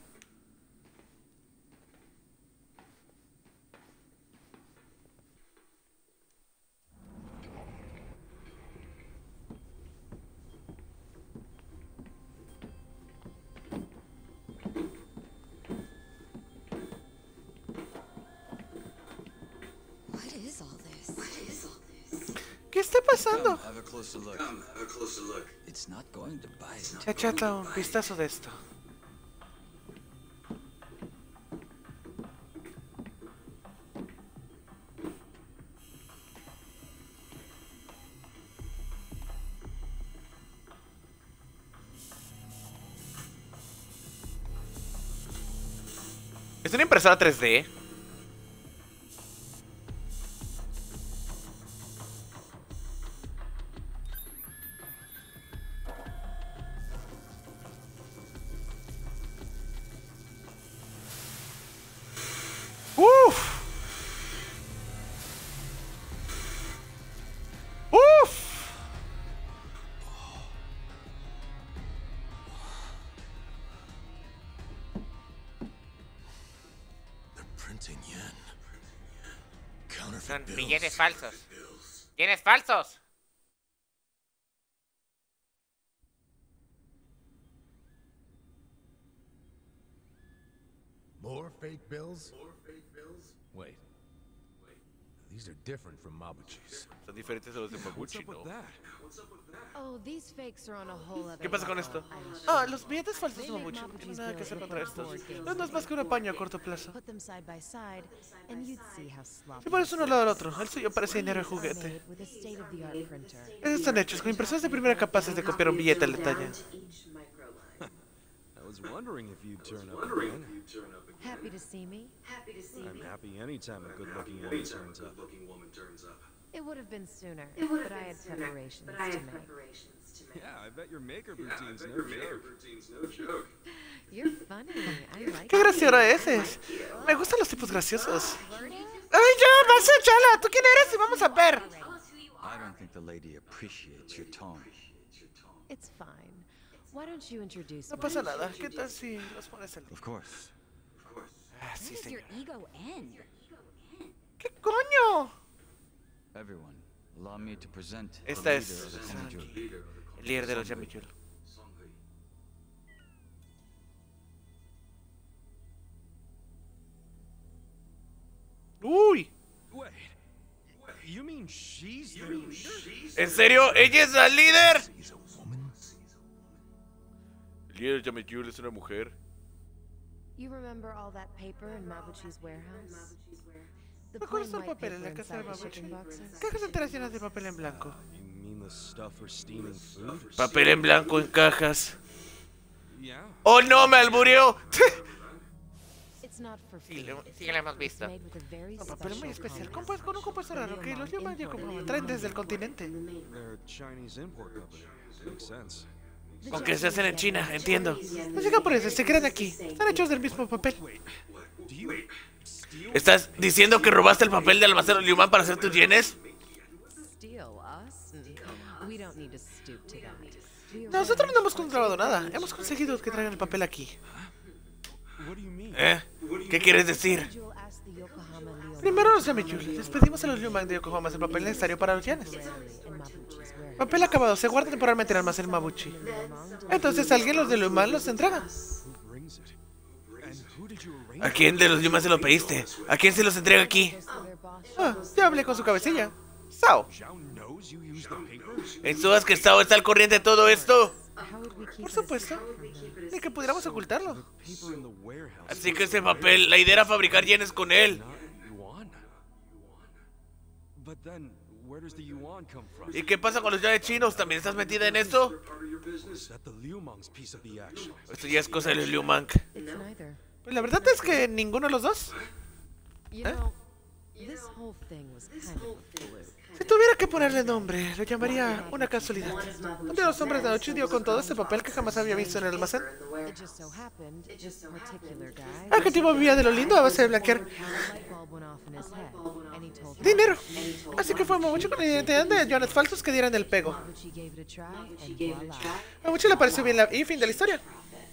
What is all this? What is all this? ¿Qué está pasando? Have a closer look. It's not going to bite. Chachata, un vistazo de esto. ¿Es una impresora tres D? ¡Uf! ¡Uf! They're printing yen. Son Counterfeit bills. billetes falsos. ¿Tienes falsos? More fake bills? More fake bills? Wait. These are different from Mabuchi's. Son diferentes a los de What's Mabuchi, up with ¿no? that? Oh, these fakes are on a whole other ¿Qué pasa con esto? level, I'm sure. Ah, los billetes falsos They de make Mabuchi. No Mabuchi's tiene nada que bills hacer look contra like estos. board games No, no es más que un apaño a corto plazo. Put them side by side, and you'd see how sloppy. Si pones uno al lado del otro, el suyo parece These dinero de are juguete. made with a state-of-the-art printer. Estos están hechos con impresoras de primera capaces de copiar un billete al detalle. I was wondering if you'd turn up again. Happy to see me? I'm happy anytime a good-looking woman turns up. It would have been sooner, but I had preparations to make. Yeah, I bet your makeup routine's no joke. You're funny. I like ¡Qué it. gracioso eres! Me gustan los tipos graciosos. ¡Ay, ya! ¡Vas a echarla! ¿Tú quién eres? Y vamos a ver. I don't think the lady appreciates your tone. It's fine. Why don't you introduce No me? pasa nada. ¿Qué tal si los pones al día? Of course. Ah, sí, Where does your señor. ego end? ¿Qué coño? Everyone, allow me to present the Esta leader es of the Komijul. el líder de los Yamichul. ¡Uy! Wait, you mean she's the leader? ¿En serio? ¿Ella es la líder? El líder de Yamichul es una mujer. You remember all that paper in Mabuchi's warehouse? The ¿Me acuerdas plain del white papel en paper la casa de inside the Mabuchi? shipping boxes? Cajas enteras llenas de papel en blanco. You mean the stuff for steaming food? Papel en blanco en cajas. Yeah. ¡Oh no! ¡Me albureó! It's not for Sí, food. lo- sí que la hemos It's visto. made with a very Un papel muy special especial, compound. compuesto con un compuesto raro que los llaman Yokohama, traen desde el continente. They're a Chinese import company. Makes sense. The Aunque se hacen en Japanese China, get entiendo. Chinese Los japoneses se crean aquí. Están hechos del mismo papel. Do you steal? ¿Estás diciendo que robaste el papel de almacén Liuman para hacer tus yenes? Steal us? We don't need to stoop to that. We Nosotros arrange no hemos for comprado it. nada. Hemos conseguido que traigan el papel aquí. What do you mean? ¿Eh? ¿Qué quieres decir? You'll ask the Yokohama Leo Primero los Yamichul. Les pedimos a los Liuman de Yokohama el papel necesario para los yenes. in Mabuchi's warehouse. Papel acabado se guarda temporalmente en el almacén Mabuchi. Entonces alguien los de Liuman los entrega. Who brings it? And who did you arrange? ¿A quién de los Liuman se lo pediste? ¿A quién se los entrega aquí? So their boss Ah, ya hablé con su cabecilla. Sao. Zhao knows you used the papers? ¿Entonces que Sao está al corriente de todo esto? How would we keep Por it a supuesto. secret from him? Ni que pudiéramos ocultarlo. Paper in the warehouse. Así que ese papel, la idea era fabricar yenes con él. Not yuan. But then, where does the yuan come from? ¿Y qué pasa con los yenes chinos? ¿También estás metida en esto? Is that the Liu Mang's piece of the action? Esto ya es cosa de los Liu Mang. It's neither. Pues la verdad es que ninguno de los dos. You know, this whole thing was kind of a fluke. Si tuviera que ponerle nombre, lo llamaría una casualidad. Uno de los hombres de noche dio con todo este papel que jamás había visto en el almacén. It just so happened this particular guy. Ah, qué tipo vivía de lo lindo a base de blanquear A light bulb went off in his head, and he told dinero. Así que fue Mabuchi con la identidad de yuanes falsos que dieran el pego. Mabuchi gave it a try, and voila. A Mabuchi le pareció bien la... y fin de la historia.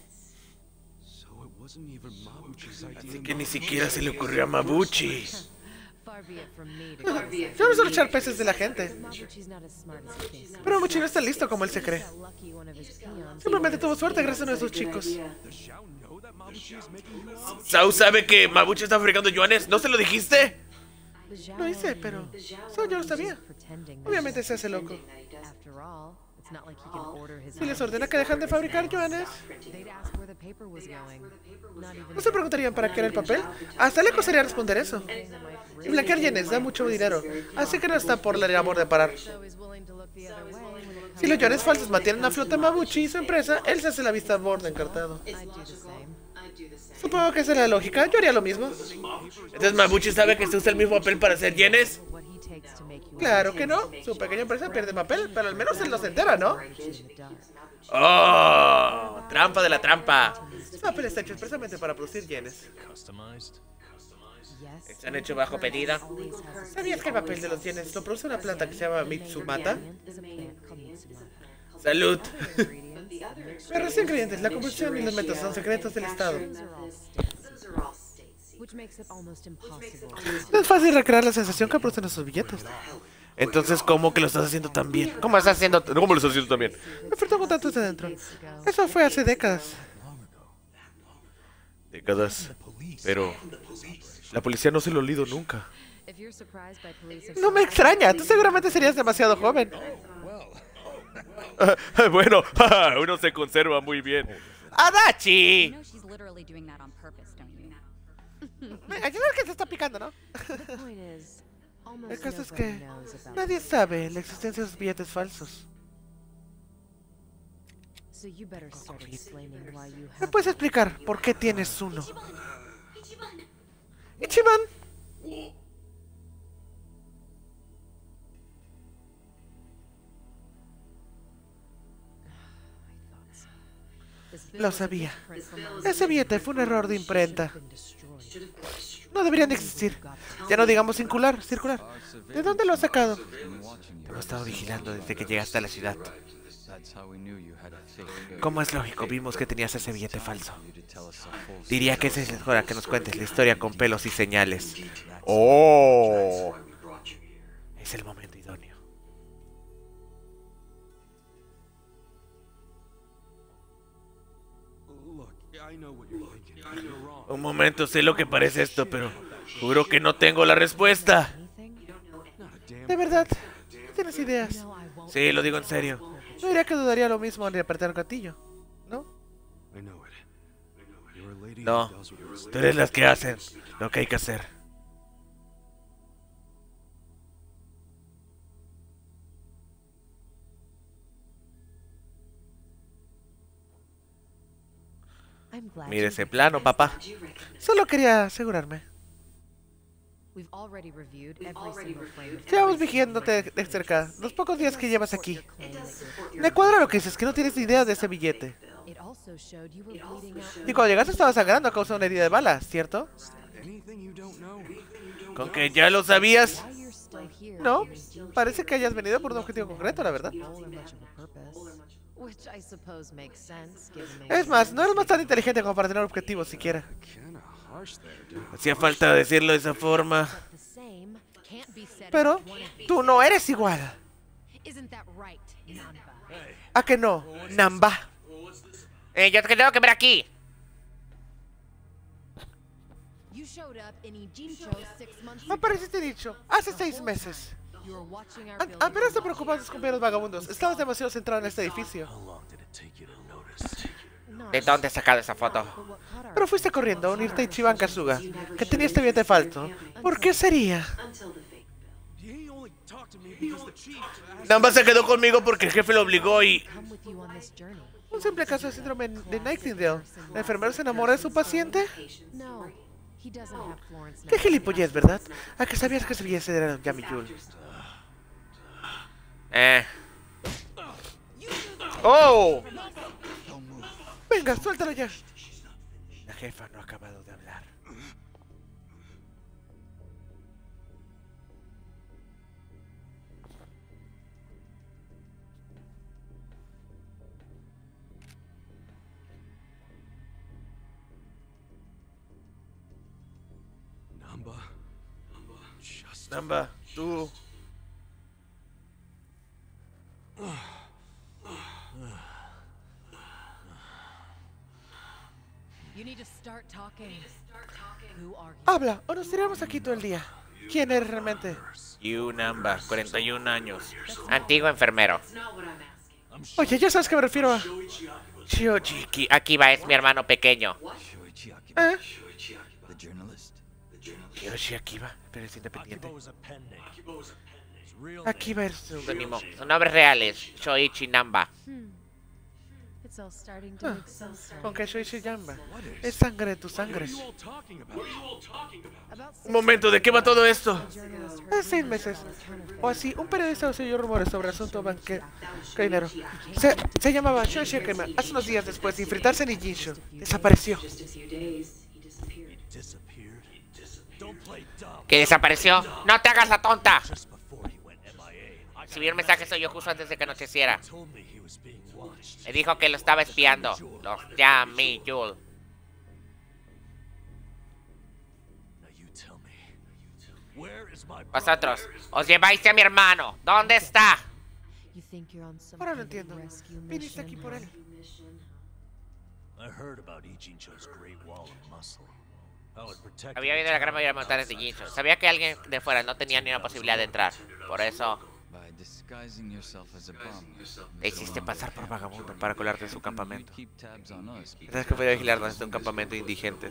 So it wasn't even Mabuchi's idea. Así que ni siquiera se le ocurrió a Mabuchi. Far be it from me to criticize. Yo no suelo echar peces de la gente. Mabuchi's not as smart as he thinks. Pero Mabuchi no está listo como él se cree. Got lucky one of his peons. Simplemente tuvo suerte gracias a uno de sus chicos. Does Zhao know that Mabuchi is making yuan? ¿Sao sabe que Mabuchi está fabricando yuanes? ¿No se lo dijiste? The Zhao Lo hice, pero... Sao yo lo sabía. pretending that Obviamente se hace loco. after all, it's not like he can order his Si les own. ordena que dejan de fabricar yuanes, They'd ask where the paper was going. Not even ¿no se preguntarían para qué era el papel? Hasta le costaría responder eso. Y blanquear yenes da mucho dinero, así que no está por la labor de parar. so he's willing to look the other way when it comes Si los yuanes falsos mantienen a flote a Mabuchi y su empresa, él se hace la vista gorda encartado. I'd do the same. Supongo que esa es la lógica, yo haría lo mismo. Entonces Mabuchi sabe que se usa el mismo papel para hacer yenes. What he takes to make you Claro que no, su pequeña empresa pierde papel, pero al menos él no se entera, ¿no? in the dark. ¡Oh! Trampa de la trampa. Su papel está hecho expresamente para producir yenes. Customized? Yes. Están hechos bajo pedido. Always has a ¿Sabías que el papel de los yenes lo produce una planta que se llama Mitsumata? ingredient is a plant called Mitsumata. Salud. Ingredients, Pero los ingredientes, la composición y los métodos son secretos del Estado. those are all states, which makes it almost impossible. No es fácil recrear la sensación que producen esos billetes. Entonces, ¿cómo que lo estás haciendo tan bien? ¿Cómo lo estás haciendo, ¿cómo lo estás haciendo tan bien? Me faltó con tanto de dentro. Eso fue hace décadas. Décadas. Pero la policía no se lo ha olido nunca. If you're surprised by police No me extraña, tú seguramente serías demasiado joven. Bueno, uno se conserva muy bien. ¡Adachi! know she's literally doing that on purpose, don't you? Ayuda que se está picando, ¿no? The point is, almost El caso es nobody que knows about nadie sabe la existencia de esos billetes falsos. So you better start explaining why you ¿Me have puedes explicar por qué tienes uno? Ichiban. Lo sabía. Ese billete fue un error de imprenta. No deberían de existir. Ya no digamos circular, circular. ¿De dónde lo has sacado? Te he estado vigilando desde que llegaste a la ciudad. Como es lógico, vimos que tenías ese billete falso. Diría que es hora que nos cuentes la historia con pelos y señales. ¡Oh! Es el momento idóneo. Un momento, sé lo que parece esto, pero juro que no tengo la respuesta. ¿De verdad? ¿No tienes ideas? Sí, lo digo en serio. No diría que dudaría lo mismo al apretar el gatillo, ¿no? No, tú eres las que hacen lo que hay que hacer. Mire ese plano, papá. Solo quería asegurarme. Llevamos vigilándote de cerca los pocos días que llevas aquí. Me cuadra lo que dices, que no tienes ni idea de ese billete. Y cuando llegaste estabas sangrando a causa de una herida de bala, ¿cierto? ¿Con que ya lo sabías? No, parece que hayas venido por un objetivo concreto, la verdad. Es más, no eres más tan inteligente como para tener objetivos siquiera. Hacía falta decirlo de esa forma. Pero tú no eres igual. ¿A que no, Namba? Eh, yo te tengo que ver aquí. Apareciste dicho hace seis meses. A- apenas te preocupas de tus compañeros vagabundos. Estabas demasiado centrado en este edificio. ¿De dónde has sacado esa foto? Pero fuiste corriendo a unirte a Ichiban Kasuga, que tenía este billete falso. ¿Por qué sería? Namba se quedó conmigo porque el jefe lo obligó y... Un simple caso de síndrome de Nightingale. ¿El enfermero se enamora de su paciente? Qué gilipollez, ¿verdad? ¿A que sabías que ese billete era un Yami Yul? Eh. ¡Oh! Venga, suéltalo ya. La jefa no ha acabado de hablar. Namba, tú... Habla, o nos tiramos aquí todo el día. ¿Quién eres realmente? Yu Namba, cuarenta y un años. Antiguo enfermero. Oye, ya sabes que me refiero a... Shoichi. Akiba es mi hermano pequeño. ¿Eh? Yoshi Akiba, pero es independiente. Akiba es su Seudónimo. Su nombre real es Shoichi Namba. Ah, con que Shoichi Namba es sangre de tu sangre. Un momento, ¿de qué va todo esto? Hace seis meses o así, un periodista oyó rumores sobre el asunto banquero. Se, se llamaba Shoichi Akima. Hace unos días después de infiltrarse en Ijincho, desapareció. ¿Que desapareció? ¡No te hagas la tonta! Recibí un mensaje suyo justo antes de que anocheciera. Me dijo que lo estaba espiando. Los Yami Yul. Vosotros, os lleváis a mi hermano. ¿Dónde está? Ahora lo entiendo. Viniste aquí por él. Había oído la gran mayoría de montañas de Jincho. Sabía que alguien de fuera no tenía ni una posibilidad de entrar. Por eso... Te hiciste pasar por vagabundo para colarte en su campamento. ¿Sabes que podía vigilarnos desde un campamento de indigentes?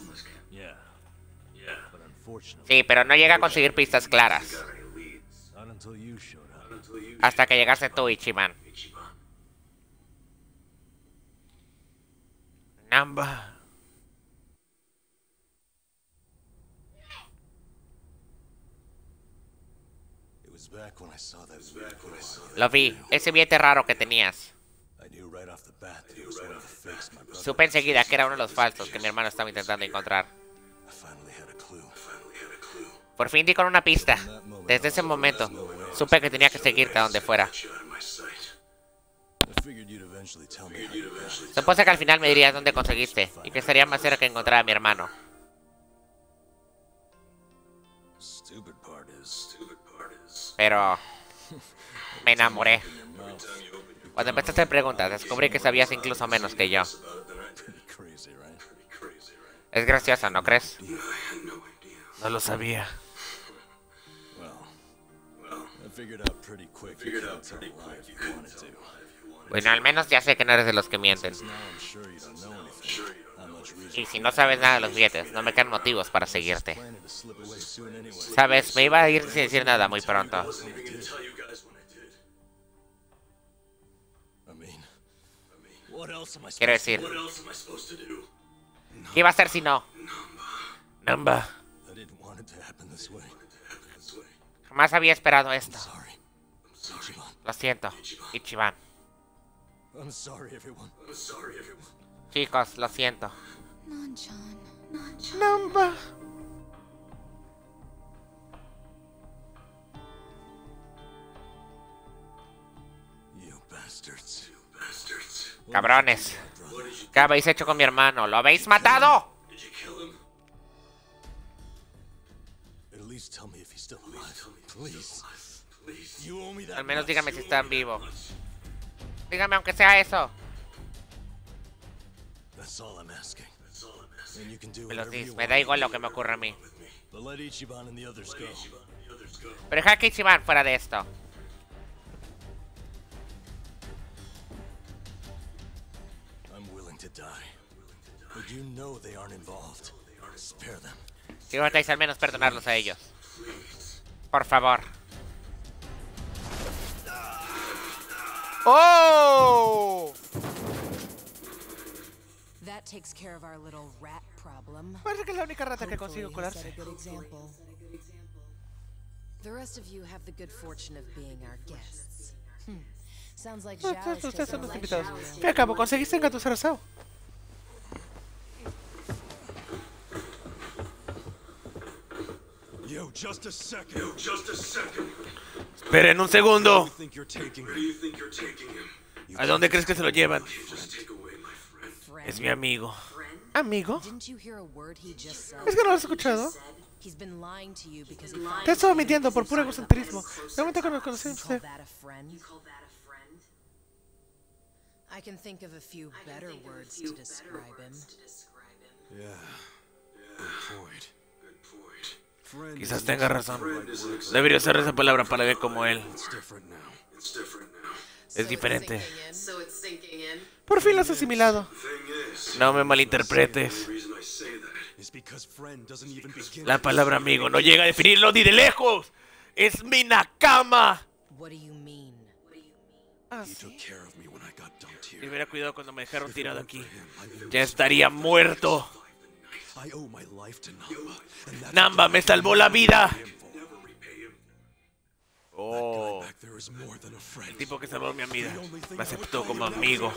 Sí, pero no llega a conseguir pistas claras. Hasta que llegaste tú, Ichiban. Namba. Lo vi, ese billete raro que tenías. Supe enseguida que era uno de los falsos que mi hermano estaba intentando encontrar. Por fin di con una pista. Desde ese momento, supe que tenía que seguirte a donde fuera. Supuse que al final me dirías dónde conseguiste y que estaría más cerca que encontrar a mi hermano. Pero me enamoré. Cuando empezaste a hacer preguntas, descubrí que sabías incluso menos que yo. Es gracioso, ¿no crees? No lo sabía. Bueno, al menos ya sé que no eres de los que mienten. Y si no sabes nada de los billetes, no me quedan motivos para seguirte. Sabes, me iba a ir sin decir nada muy pronto. Quiero decir, ¿qué iba a hacer si no? Namba. Jamás había esperado esto. Lo siento, Ichiban. Chicos, lo siento. Namba. Cabrones. ¿Qué habéis hecho con mi hermano? ¡Lo habéis matado! Al menos dígame si están vivos. Dígame aunque sea eso. Me lo dices, me da igual lo que me ocurra a mí. Pero deja que Ichiban fuera de esto. Si tratáis al menos perdonarlos a ellos. Por favor. ¡Oh! That takes care of our little rat problem. Parece que es la única rata que consigo Hopefully, set colarse. a good example. The rest of you have the good fortune of being our guests. Hmm. Sounds like Zhao is Ustedes son taking a los liking invitados. to you. Fin y al cabo, conseguiste engatusar a Sao. Yo, just a second. Yo, just a second. Esperen un segundo. Where do you think you're taking him? ¿A dónde crees que se lo llevan? Friend. Es mi amigo. ¿Amigo? Didn't you hear a word he just said? ¿Es que no lo has escuchado? He's been lying to you because he found Te he estado mintiendo por puro egocentrismo. De momento que nos You conocimos, call usted. that a friend? I can think of a few better words to describe him. Yeah. Good point. Friend Quizás is tenga not razón. the right word. Debería usar esa palabra para ver como él. It's different now. Es diferente. So it's sinking in. Por fin lo has asimilado. No me malinterpretes. It's because friend doesn't even begin. La palabra amigo no llega a definirlo ni de lejos. Es mi nakama. What do you mean? Ah, He sí. took care of me when I got dumped Si here. hubiera cuidado cuando me dejaron tirado aquí, ya estaría muerto. I owe my life to Namba. And that Namba me salvó la vida. guy Oh, back there is more than a friend. el tipo que salvó a mi amiga me aceptó como amigo.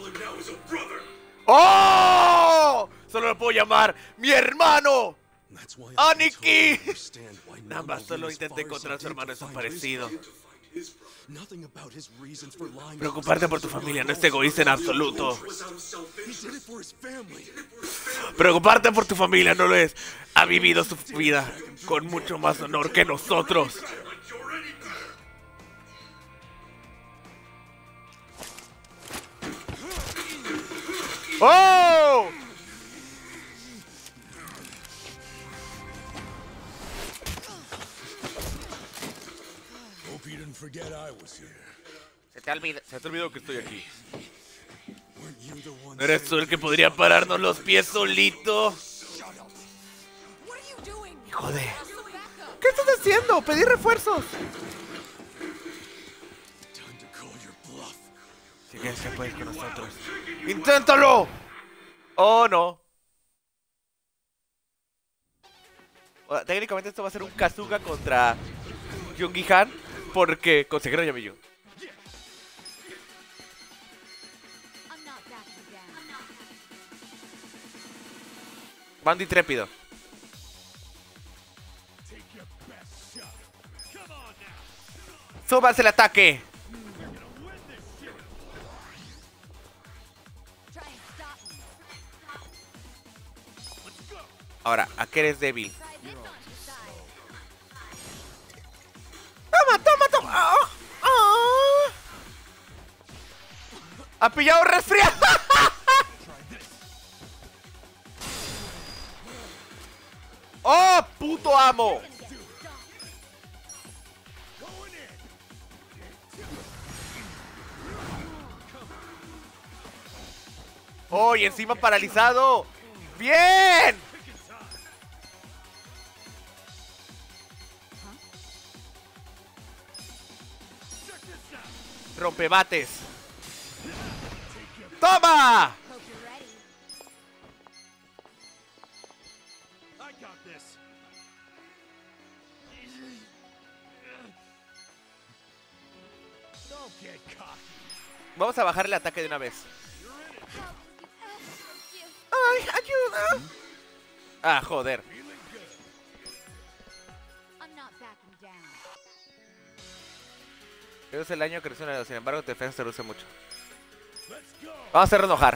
¡Oh! Solo lo puedo llamar mi hermano. That's why I Aniki. understand why Namba went solo as intenta far as encontrar a he su did hermano to find desaparecido. his brother. Nothing about his reasons for lying Preocuparte por tu familia no es egoísta en absoluto. He did it for his family. Preocuparte por tu familia no lo es. Ha vivido su vida con mucho más honor que nosotros. ¡Oh! Hope you didn't forget I was here. Se te olvida. Se te olvidó que estoy aquí. Weren't you the one ¿No eres tú el que podría pararnos los pies solito? Hijo de... ¿Qué estás haciendo? Pedí refuerzos. time to call your bluff? Si quieres que puedes con nosotros, ¡inténtalo! ¡Oh, no! O sea, técnicamente esto va a ser un Kazuga contra Jungi Han, porque conseguirá Yamiyu. I'm not backing down. Mando intrépido. ¡Súbanse el ataque! Ahora, ¿a qué eres débil? ¡Toma, toma, toma! ¡Ah! ¡Ah! ¡Ha pillado resfriado! ¡Oh, puto amo! ¡Oh, y encima paralizado! ¡Bien! Rompebates. ¡Toma! Vamos a bajar el ataque de una vez. ¡Ay, ayuda! Ah, joder. Es el daño que recibe, sin embargo, tu defensa se reduce mucho. Vamos a hacerlo enojar.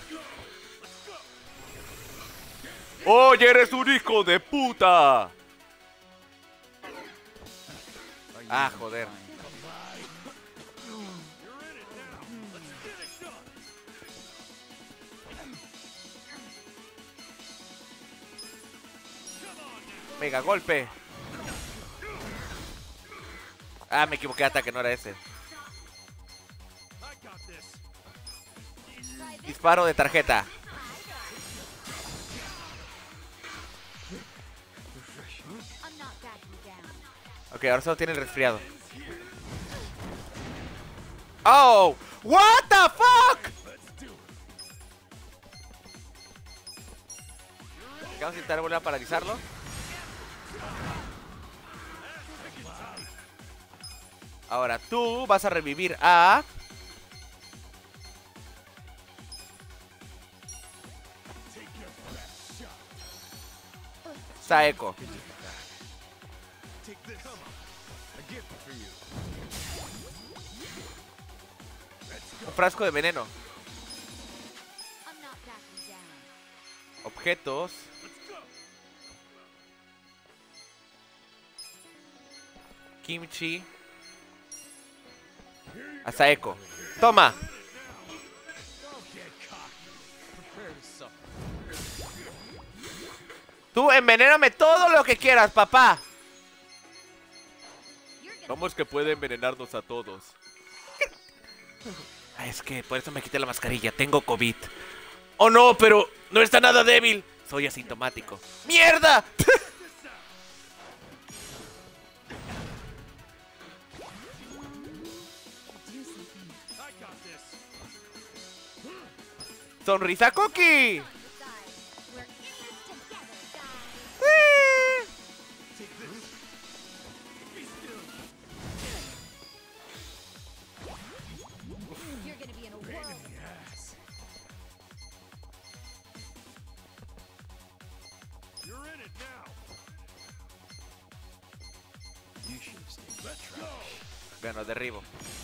¡Oye, eres un hijo de puta! Ah, joder. Mega golpe. Ah, me equivoqué de ataque, no era ese. Disparo de tarjeta. Ok, ahora solo tiene el resfriado. Oh, what the fuck. Vamos a intentar volver a paralizarlo. Ahora tú vas a revivir a... Saeko. Un frasco de veneno. Objetos. Kimchi. A Saeko. Toma. Tú envenéname todo lo que quieras, papá. ¿Cómo es que puede envenenarnos a todos? Ah, es que por eso me quité la mascarilla. Tengo COVID. Oh no, pero no está nada débil. Soy asintomático. ¡Mierda! ¡Sonrisa Cookie! Bueno, derribo.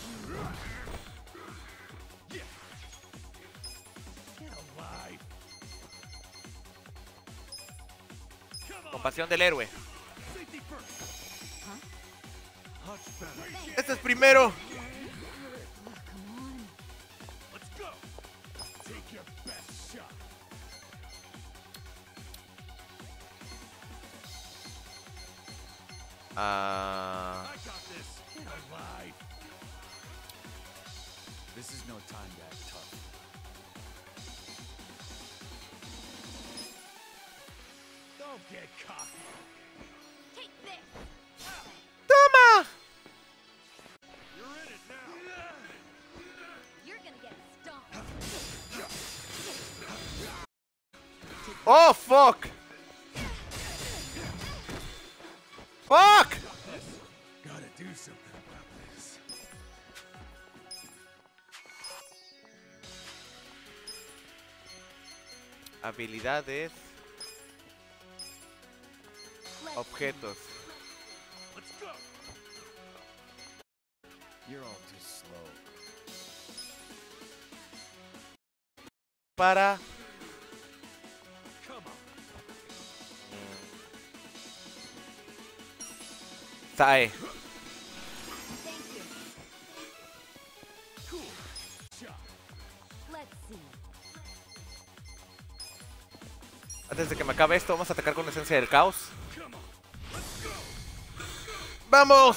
Compasión del héroe. Este es primero. Ah. This is no time to act tough. Don't get cocky. Take this. ¡Toma! You're in it now. You're gonna get stomped. ¡Oh, fuck! ¡Fuck! Gotta do something about this. Habilidades. Objetos. You're all too slow. Para... Sae. Antes de que me acabe esto, vamos a atacar con esencia del caos. ¡Vamos!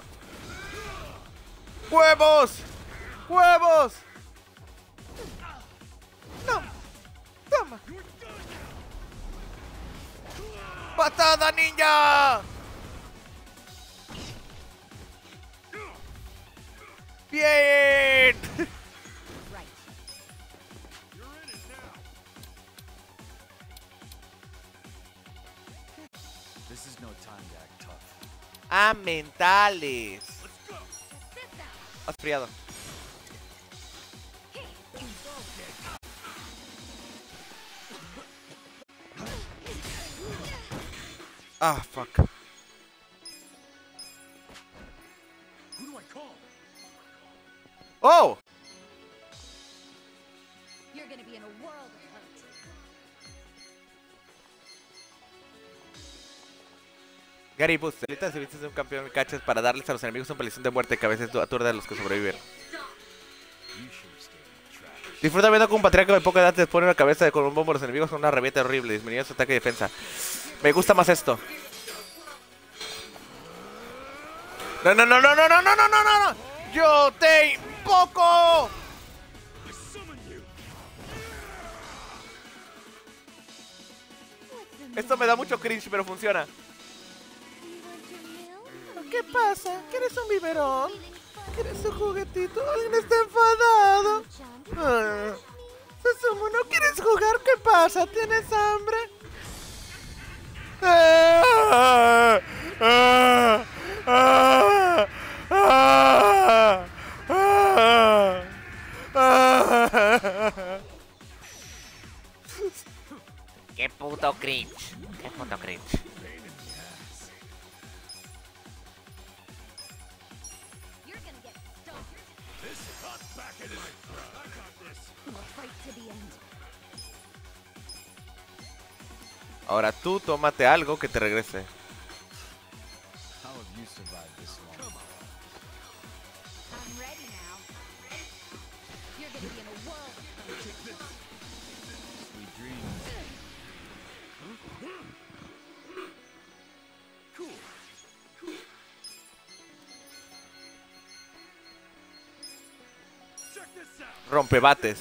¡Huevos! ¡Huevos! ¡No! ¡Toma! ¡Patada ninja! ¡Bien! This is no time to act tough. ¡Ah, mentales! Has friado. Ah, fuck. Who do I call? ¡Oh! You're gonna be in a world of hurt. Gary Booster. Ahorita se viste de un campeón de cachas para darles a los enemigos una pelea de muerte que a veces aturde a los que sobreviven. Disfruta viendo que un patriarca de poca edad te pone una cabeza de con un bombo a los enemigos con una rabieta horrible. Disminuye su ataque y defensa. Me gusta más esto. No, no, no, no, no, no, no, no, no, no. Yo te invoco. Esto me da mucho cringe, pero funciona. ¿Qué pasa? ¿Quieres un biberón? ¿Quieres un juguetito? ¿Alguien está enfadado? Ah. Susumu, ¿no quieres jugar? ¿Qué pasa? ¿Tienes hambre? Ah, ah, ah, ah, ah, ah. Qué puto cringe. Qué puto cringe. You're gonna get stomped. We'll fight to the end. Ahora tú tómate algo que te regrese. How have you survived this long? I'm ready now. You're gonna be in a world of hurt. Sweet dreams. Rompebates.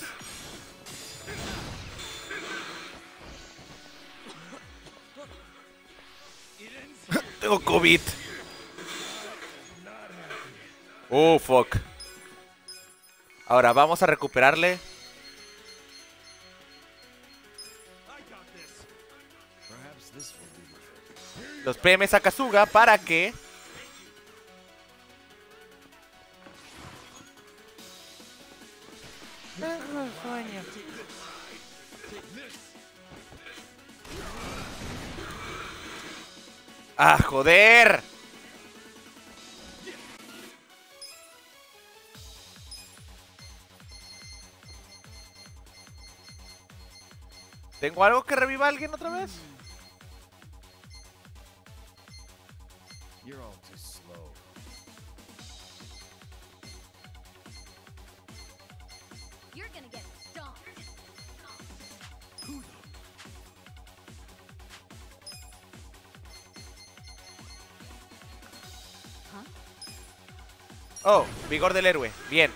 Tengo COVID. Oh, fuck. Ahora vamos a recuperarle Perhaps this will do the trick. los P M a Kasuga para que ¡ah, joder! ¿Tengo algo que reviva a alguien otra vez? You're all too slow. You're gonna get stomped. Oh, vigor del héroe. Bien.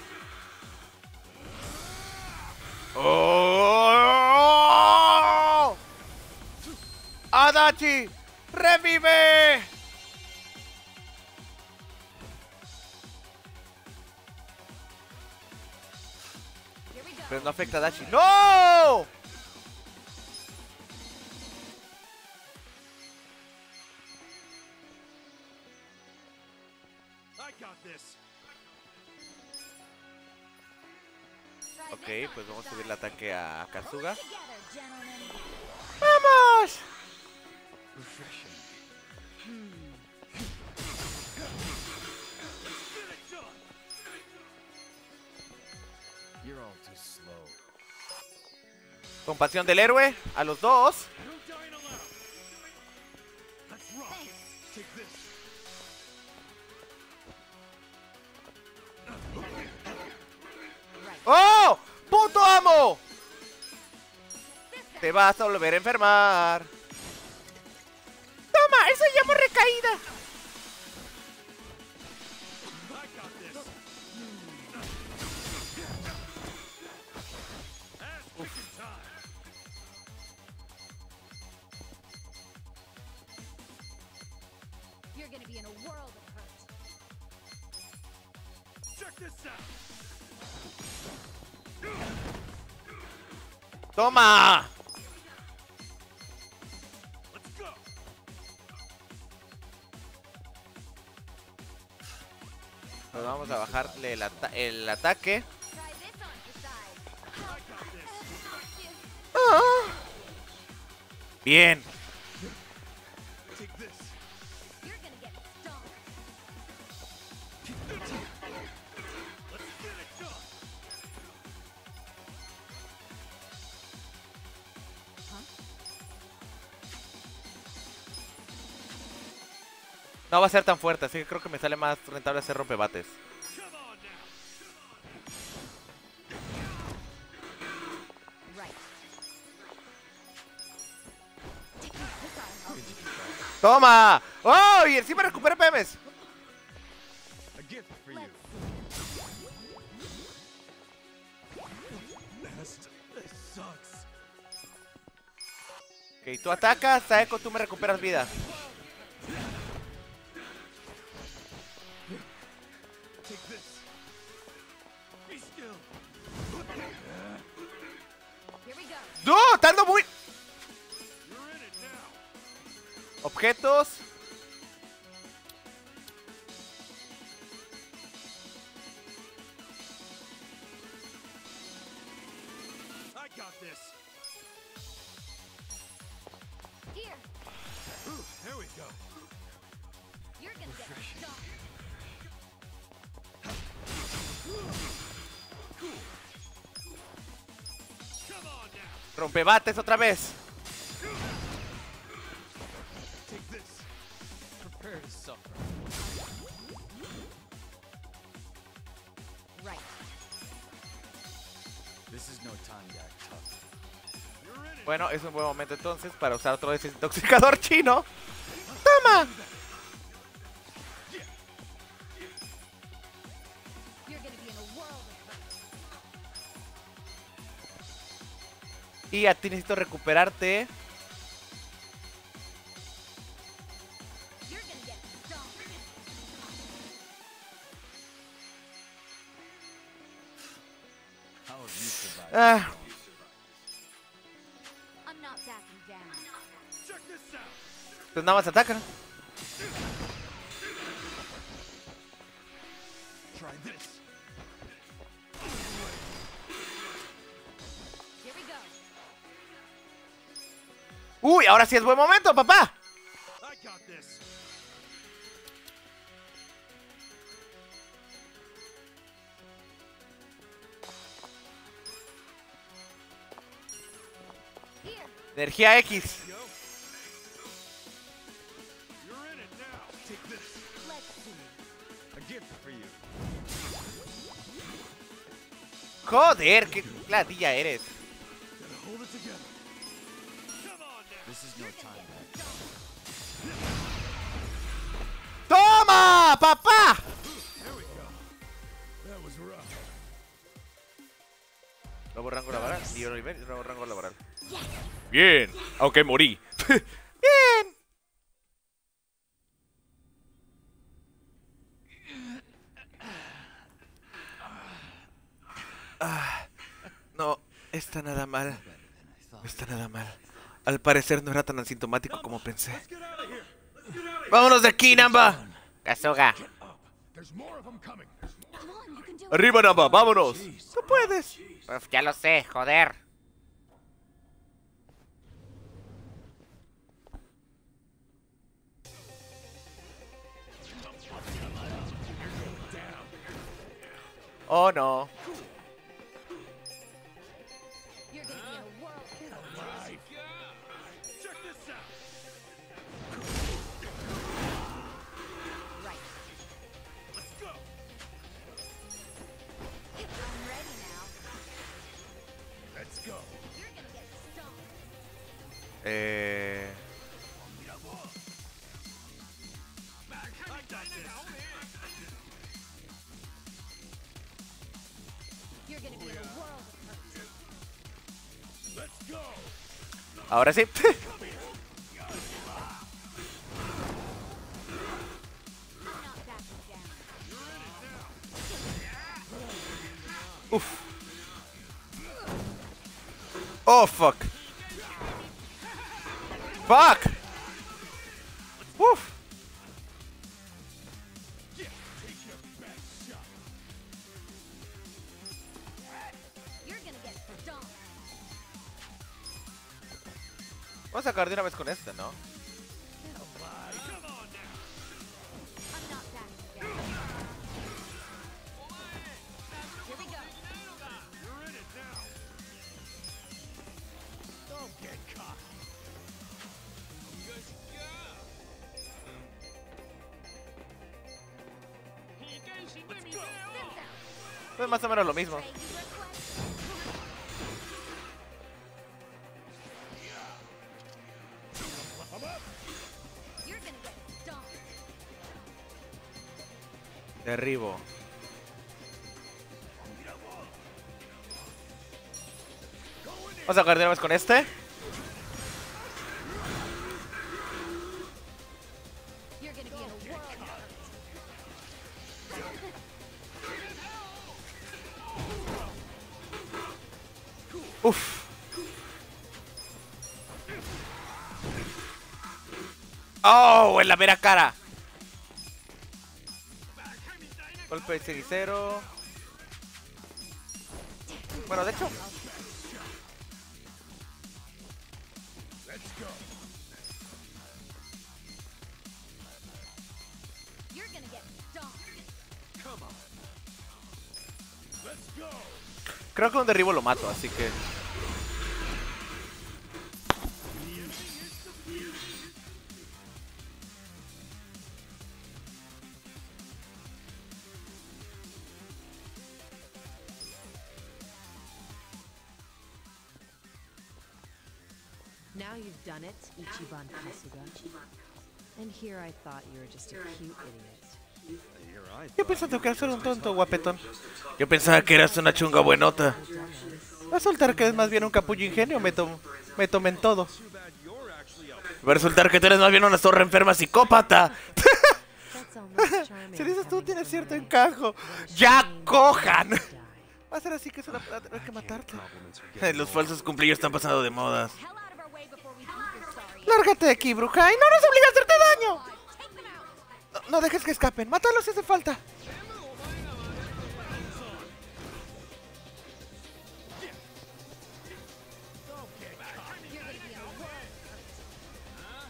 ¡Oh! ¡Adachi! ¡Revive! Here we go. Pero no afecta a Adachi. ¡No! I got this. Ok, pues vamos a subir el ataque a Kasuga. Together, gentlemen. ¡Vamos! Refreshing. You're all too slow. Compasión del héroe. A los dos. ¡Oh! ¡Puto amo! Te vas a volver a enfermar. Toma, eso llamo recaída. You're gonna be in a world of hurt. Check this out. ¡Toma! Let's go. Pues vamos a bajarle el, ata el ataque. Try this on for size. Ah. Bien. Take this. You're gonna get stung. Let's get it done. No va a ser tan fuerte, así que creo que me sale más rentable hacer rompebates. Come on now. Right. ¡Toma! ¡Oh! Y encima recupera P Ms. A gift for you. Best. This sucks. Ok, tú atacas, Saeko, tú me recuperas vida. Take this. Be still. Here we go. ¡No! ¡Tando muy! You're in it now. Objetos. I got this. Here. Ooh, there we go. You're gonna get stung. Come on now. Rompebates otra vez. Take this. Prepare to suffer. Right. This is no time to act tough. You're in it. Bueno, es un buen momento entonces para usar otro desintoxicador chino. ¡Toma! You're gonna be in a world of hurt. Y a ti necesito recuperarte. You're gonna get stung. How have you survived? Ah, I'm not backing down. Check this out. pues nada más atacan. Try this. Here we go. Uy, ahora sí es buen momento, papá. I got this. Here. Energía X. Yo. You're in it now. Take this. Let's see. A gift for you. Joder, qué ladilla eres. Gotta hold it together. Come on now. This is no time to act tough. ¡Toma, papá! There we go. That was rough. Nuevo rango laboral. Y otro nivel, nuevo rango laboral. Bien, aunque morí. Bien. Ah, no está nada mal. No está nada mal. Al parecer no era tan asintomático como pensé. Let's get out of here. Let's get out of here. ¡Vámonos de aquí, Namba! Kasuga. There's more of them coming. Come on, you can do it. Arriba, Namba, vámonos. ¡Tú puedes! Pues ya lo sé, joder. Oh, no. You're gonna be in a world of hurt. Right. Let's go. I'm ready now. Let's go. You're gonna get stomped. Eh... You're gonna be in a world of hurt. Let's go. Ahora sí. I'm not backing down. Uf. Oh, fuck. Fuck. Uf. You're gonna get stomped. Vamos a acabar de una vez con este, ¿no? I'm not backing down. Here we go. You're in it now. Don't get caught. Es más o menos lo mismo. Trade you request. You're gonna get stomped. Derribo. Vamos a acabar de una vez con este. You're gonna be in a world of hurt. Uf. Oh, en la mera cara. Golpe cenicero. Bueno, de hecho. You're gonna get stomped. Creo que un derribo lo mato, así que. Now you've done it, Ichiban Kasuga. And here I thought you were just a cute idiot. Yo pensaba que eras un tonto, guapetón. Yo pensaba que eras una chunga buenota. Va a resultar que eres más bien un capullo ingenio, me, tom me tomé en todo. Va a resultar que tú eres más bien una zorra enferma psicópata. That's almost charming. Si dices tú having tienes cierto someone encajo. ¡Ya cojan! die. Va a ser así que se va a tener que matarte. Los falsos cumpleaños están pasando de modas. Hell out of our way before we beat your sorry. Lárgate de aquí, bruja, y no nos obliga a hacerte daño. Take them out. No, no dejes que escapen, mátalos si hace falta. You're gonna be in a world of hurt.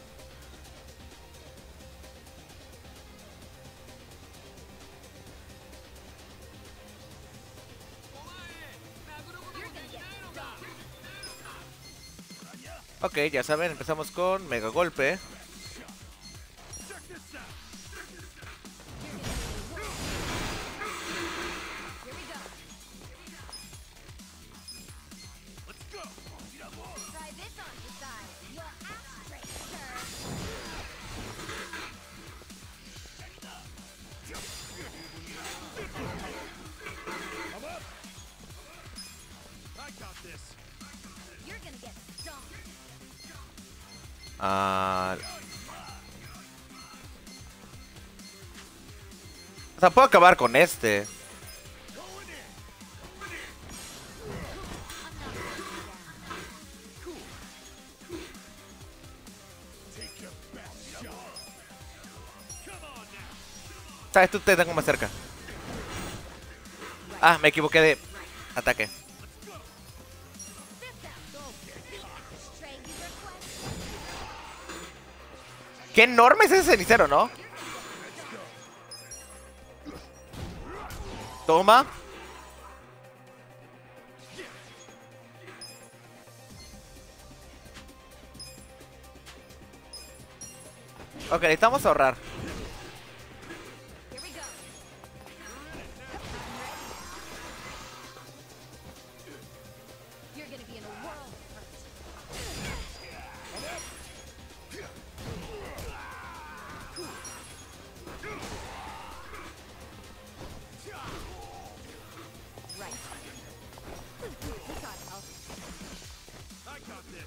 You're gonna get stomped. Ok, ya saben, empezamos con mega golpe. Here we go. Let's go. Try this on your side. Your ass straight, sir. I got this. You're gonna get stomped. Ah. O sea, puedo acabar con este. Sabes, tú te tengo más cerca. Ah, me equivoqué de ataque. Trade you request. Qué enorme es ese cenicero, ¿no? Toma. Ok, necesitamos ahorrar. Here we go. You're gonna be in a world of hurt. Right. We got help. I got this.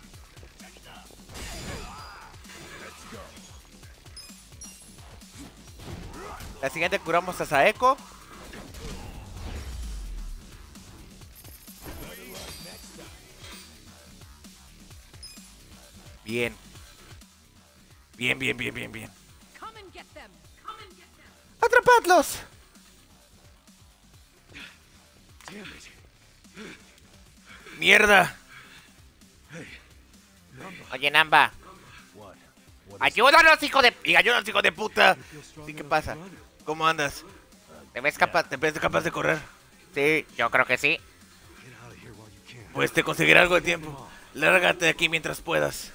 La siguiente curamos a Saeko. Bien. Bien, bien, bien, bien, bien. Come and get them. Come and get them. ¡Atrapadlos! ¡Mierda! Oye, Namba. What? What ¡Ayúdanos, hijo de... ¡Y ayúdanos, hijo de puta! ¿Sí, qué pasa? ¿Cómo andas? ¿Te ves capaz? ¿Te ves capaz de correr? Sí, yo creo que sí. Get out of here while you can. Pues te conseguiré algo de tiempo. Lárgate de aquí mientras puedas.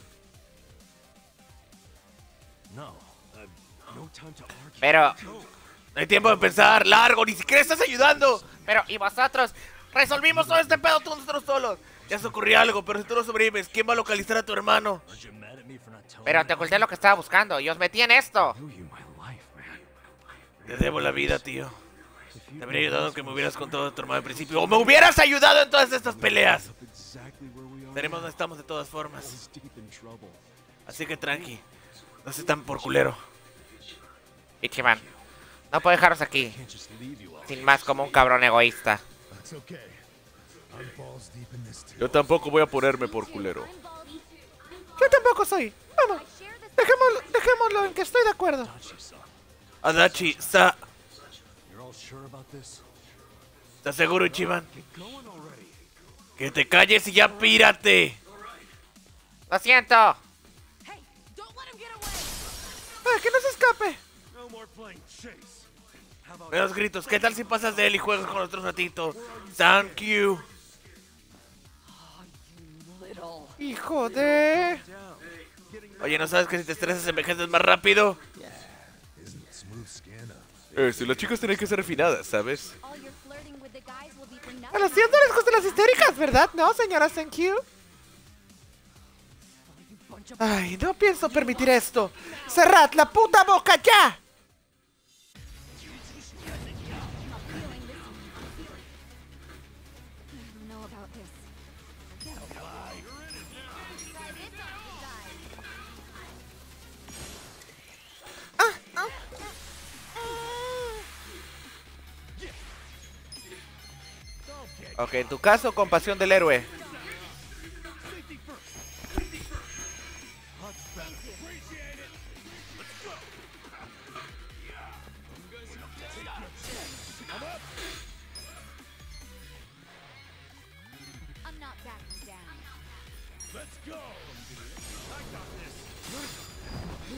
No. Uh, no time to argue. Pero... No hay tiempo de pensar. ¡Largo! ¡Ni siquiera estás ayudando! Pero, ¿y vosotros? Resolvimos todo este pedo todos nosotros solos. Ya se ocurrió algo, pero si tú no sobrevives, ¿quién va a localizar a tu hermano? Aren't you mad at me for not telling Pero you? te oculté lo que estaba buscando y os metí en esto. I owe you my life, man. Te debo la vida, tío. Te habría ayudado que me hubieras contado a tu hermano al principio. ¡O me hubieras ayudado en todas estas peleas! Exactly where we are. Veremos dónde estamos de todas formas. He's deep in trouble. Así que tranqui. No se tan por culero. Ichiban, no puedo dejaros aquí, Can't just leave you out. sin más como un cabrón egoísta. That's okay. I'm balls deep in this too. Yo tampoco voy a ponerme por culero. I'm baldy too. Yo tampoco soy. Vamos, I share this. dejémoslo, dejémoslo en que estoy de acuerdo. Adachi-san, Adachi, sa, you're all sure about this? ¿estás seguro, Ichiban? Get going already. Que te calles y ya pírate. ¡Lo siento! Hey, don't let him get away. Ah, que no se escape. No more playing chase. How about Menos gritos. ¿Qué tal si pasas de él y juegas con otro ratito? Thank you. Little. Hijo de... down? Getting Oye, ¿no sabes que si te estresas envejeces más rápido? isn't it smooth scanner? Eh, si las chicas tienen que ser refinadas, ¿sabes? All your flirting with the guys will be for A nothing. los tíos no les gustan las histéricas, ¿verdad? No, señora Thank you. Ay, no pienso permitir esto. ¡Cerrad la puta boca ya! I don't know about this. Try this on the side. Ok, en tu caso, compasión del héroe. I'm not backing down. Let's go. I got this.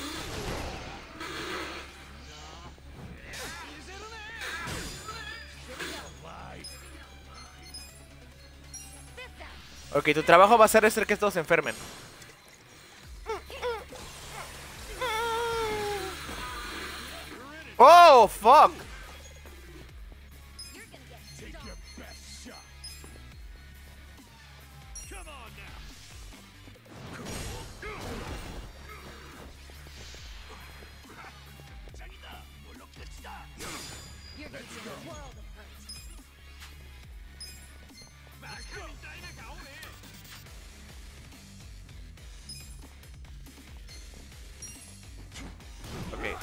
Ok, tu trabajo va a ser hacer que estos se enfermen. Oh, fuck. You're gonna get Take stung. your best shot. Come on now. You're gonna be in a world of hurt. Ok.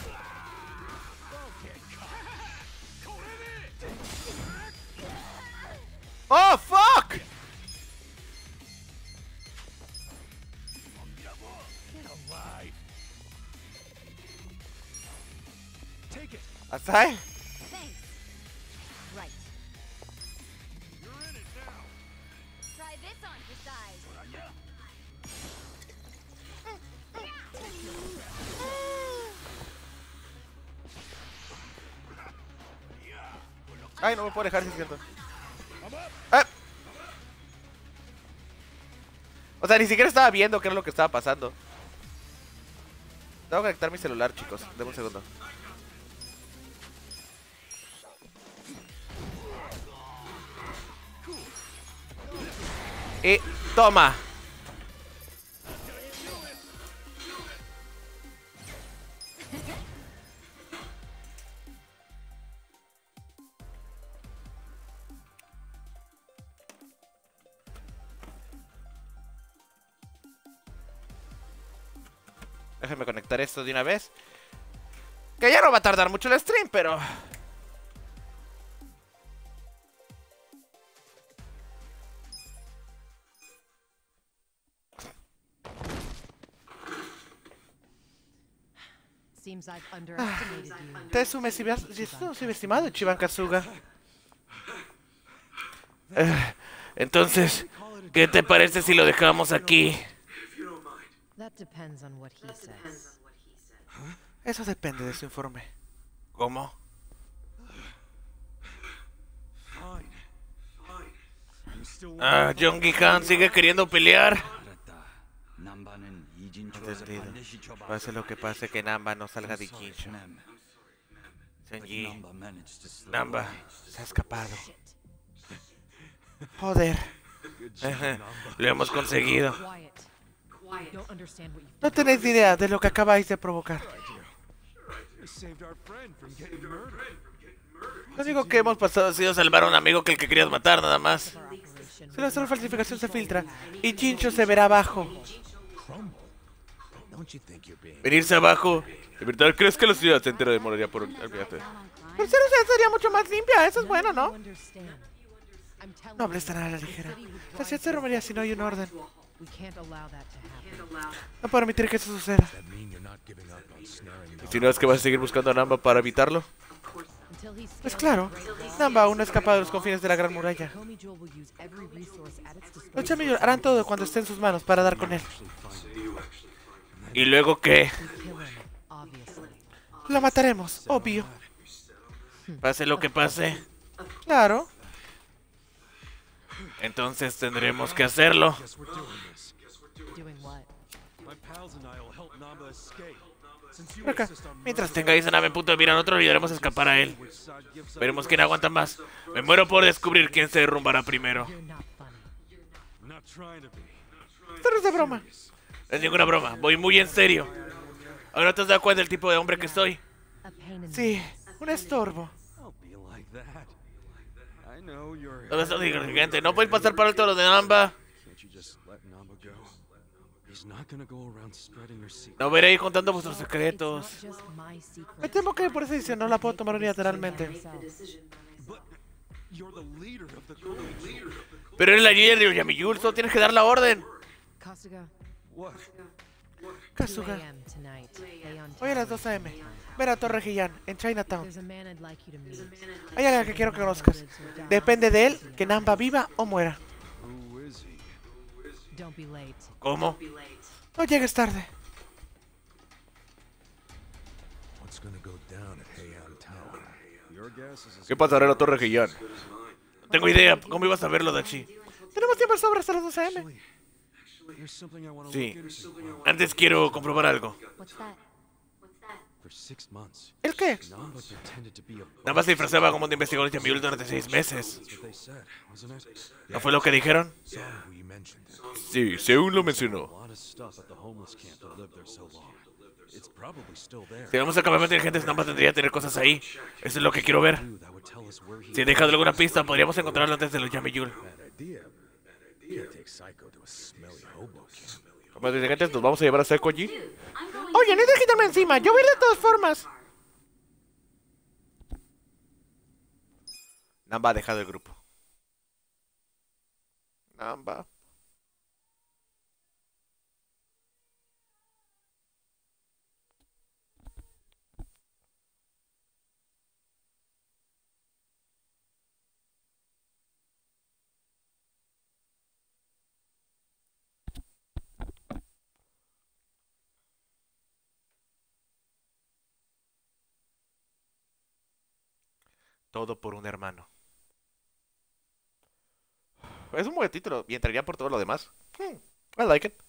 Oh, fuck. Get alive. Take it. ¿Asai? Thanks. Right. You're in it now. Try this on for size. Ay, no me puedo dejar, si es cierto. ¡Ah! O sea, ni siquiera estaba viendo qué era lo que estaba pasando. Tengo que conectar mi celular, chicos. Deme un segundo. Y toma. Déjenme conectar esto de una vez. Que ya no va a tardar mucho el stream, pero... Seems I've underestimated you. Te he subestimado, Chiban Kazuga. Eh, entonces, ¿qué te parece si lo dejamos aquí? That depends on what he says. Eso depende de su informe. ¿Cómo? Ah, Yongi-han sigue queriendo pelear. Entendido. Pase lo que pase, que Namba no salga de Jincho. Senji, Namba se ha escapado. Joder. Lo hemos conseguido. Quiet. You don't understand what you've No tenéis idea de lo que acabáis de provocar. Lo único que hemos pasado ha sido salvar a un amigo que el que querías matar, nada más. done operation. Si nuestra falsificación se filtra y Jincho se verá abajo. Venirse abajo. ¿De verdad crees que la ciudad se entera demoraría por un... Olvídate. Pero ser usted sería mucho más limpia, eso es bueno, ¿no? Understand. I'm telling No hables you, tan a la ligera. La ciudad se robaría si no hay un orden. we can't allow that to happen. No puedo permitir que eso suceda. ¿Y si no es que vas a seguir buscando a Namba para evitarlo? Until he's Pues claro, Namba aún no ha escapado de los confines de la Gran Muralla. Komi Jewel will use every resource at its disposal. Los Chamillos harán todo cuando esté en sus manos para dar con él. ¿Y luego qué? Kill him, obviously. Lo mataremos, obvio. Pase lo que pase. Claro. Entonces tendremos que hacerlo. Doing what? Por acá. Mientras tengáis a nave en punto de mira, nosotros ayudaremos a escapar a él. Veremos quién aguanta más. Me muero por descubrir quién se derrumbará primero. You're not funny. Esto no es de broma. No es ninguna broma, voy muy en serio. ¿Ahora te has dado cuenta del tipo de hombre que soy? A pain in the Sí, un estorbo. No me estás gigante, no puedes pasar por alto lo de Namba. No veré ahí contando vuestros It's not secretos. just my secret. Me temo que por esa decisión no la puedo tomar unilateralmente. Pero eres la líder de Yamiyul, solo tienes que dar la orden. Kasuga, Kazuga, two a m tonight. Aeon hoy a las Tower. dos a eme Ver a Torre Giyan, en Chinatown. There's a man I'd like you to meet. Hay alguien que quiero que conozcas. Depende de él que Namba viva o muera. Don't be late. ¿Cómo? No llegues tarde. ¿Qué pasará en la Torre Giyan? No tengo idea. ¿Cómo ibas a verlo, Dachi? Tenemos tiempo sobre hasta las dos a eme Sí. Antes quiero comprobar algo. What's that? ¿El qué? Namba se disfrazaba como un investigador de Yamiyul durante seis meses. ¿No fue lo que dijeron? Sí, según lo mencionó. Si vamos a campamento de gente, Namba tendría que tener cosas ahí. Eso es lo que quiero ver. Si he dejado alguna pista, podríamos encontrarlo antes de los Yamiyul. Como dirigentes, nos vamos a llevar a Seco allí. Oye, no hay que quitarme encima. Yo voy a ir de todas formas. Namba ha dejado el grupo. Namba. Todo por un hermano. Es un buen título y entraría por todo lo demás. Hmm, I like it.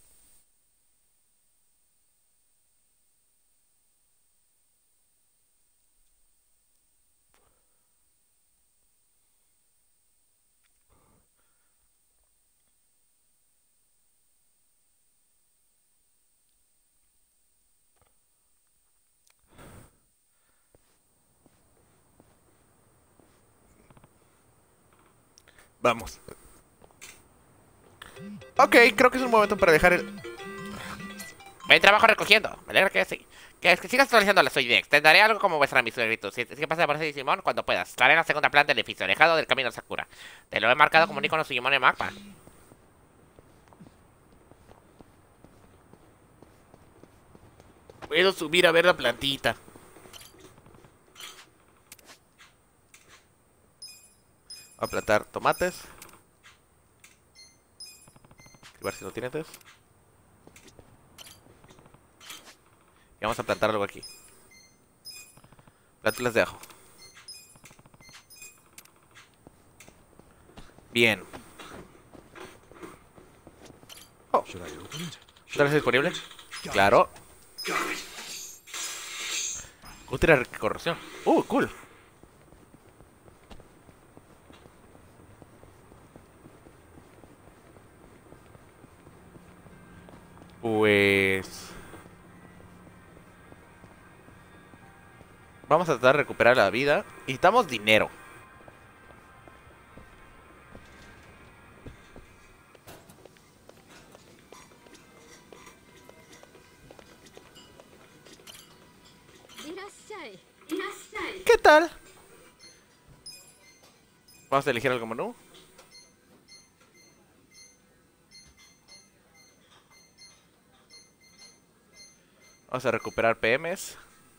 Vamos. Ok, creo que es un momento para dejar el... Buen trabajo recogiendo. Me alegra que sí. Que es que sigas actualizando la Soidex. Te daré algo como vuestra misión. Si, si pasa por ese Digimon cuando puedas. Estaré en la segunda planta del edificio, alejado del camino Sakura. Te lo he marcado como un icono Sugimon en mapa. Puedo subir a ver la plantita. Voy a plantar tomates. A ver si no tiene test. Y vamos a plantar algo aquí. Plántulas de ajo. Bien. Oh. ¿Otra vez disponible? Claro. Útil corrosión. Uh, cool. Pues... vamos a tratar de recuperar la vida. Necesitamos dinero. ¿Qué tal? Vamos a elegir algo menú. Vamos a recuperar P Ms.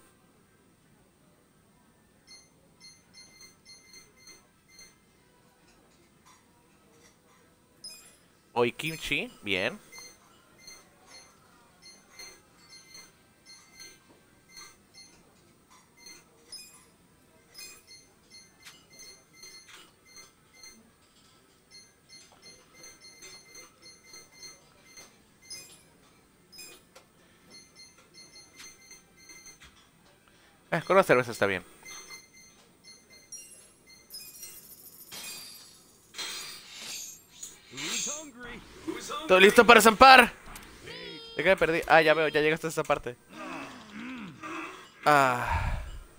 Hoy kimchi, bien. Eh, con la cerveza está bien. ¿Todo listo para zampar? ¿De qué me perdí? Ah, ya veo, ya llegaste a esta parte. Ah.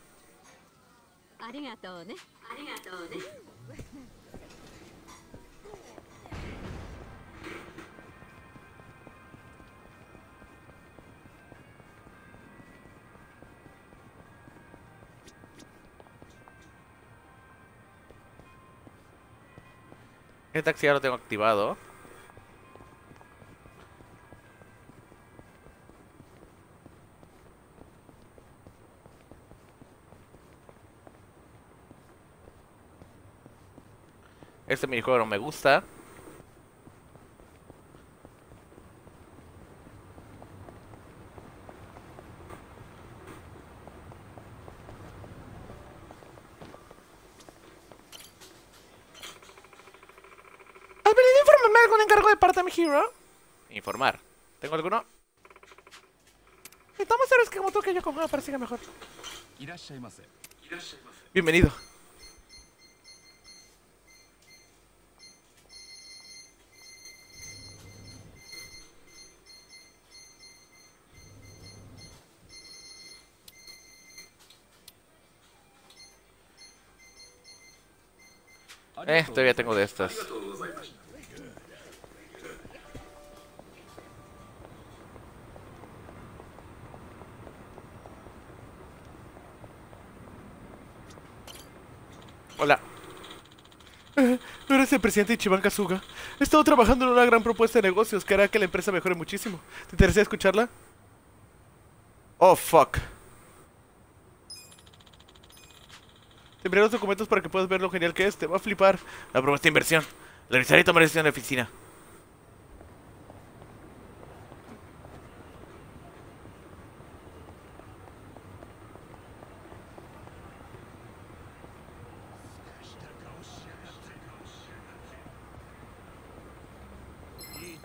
El taxi ya lo tengo activado. Este minijuego no me gusta. ¿Has venido a informarme algún encargo de parte de mi hero? Informar. ¿Tengo alguno? Necesitamos héroes que como tú que yo como para siga mejor. Bienvenido. Eh, todavía tengo de estas. Hola. Eh, eres el presidente Ichiban Kasuga. He estado trabajando en una gran propuesta de negocios que hará que la empresa mejore muchísimo. ¿Te interesa escucharla? Oh, fuck. Te enviaré los documentos para que puedas ver lo genial que es. Te va a flipar. La propuesta de inversión. La revisaré y tomaré decisión en la oficina.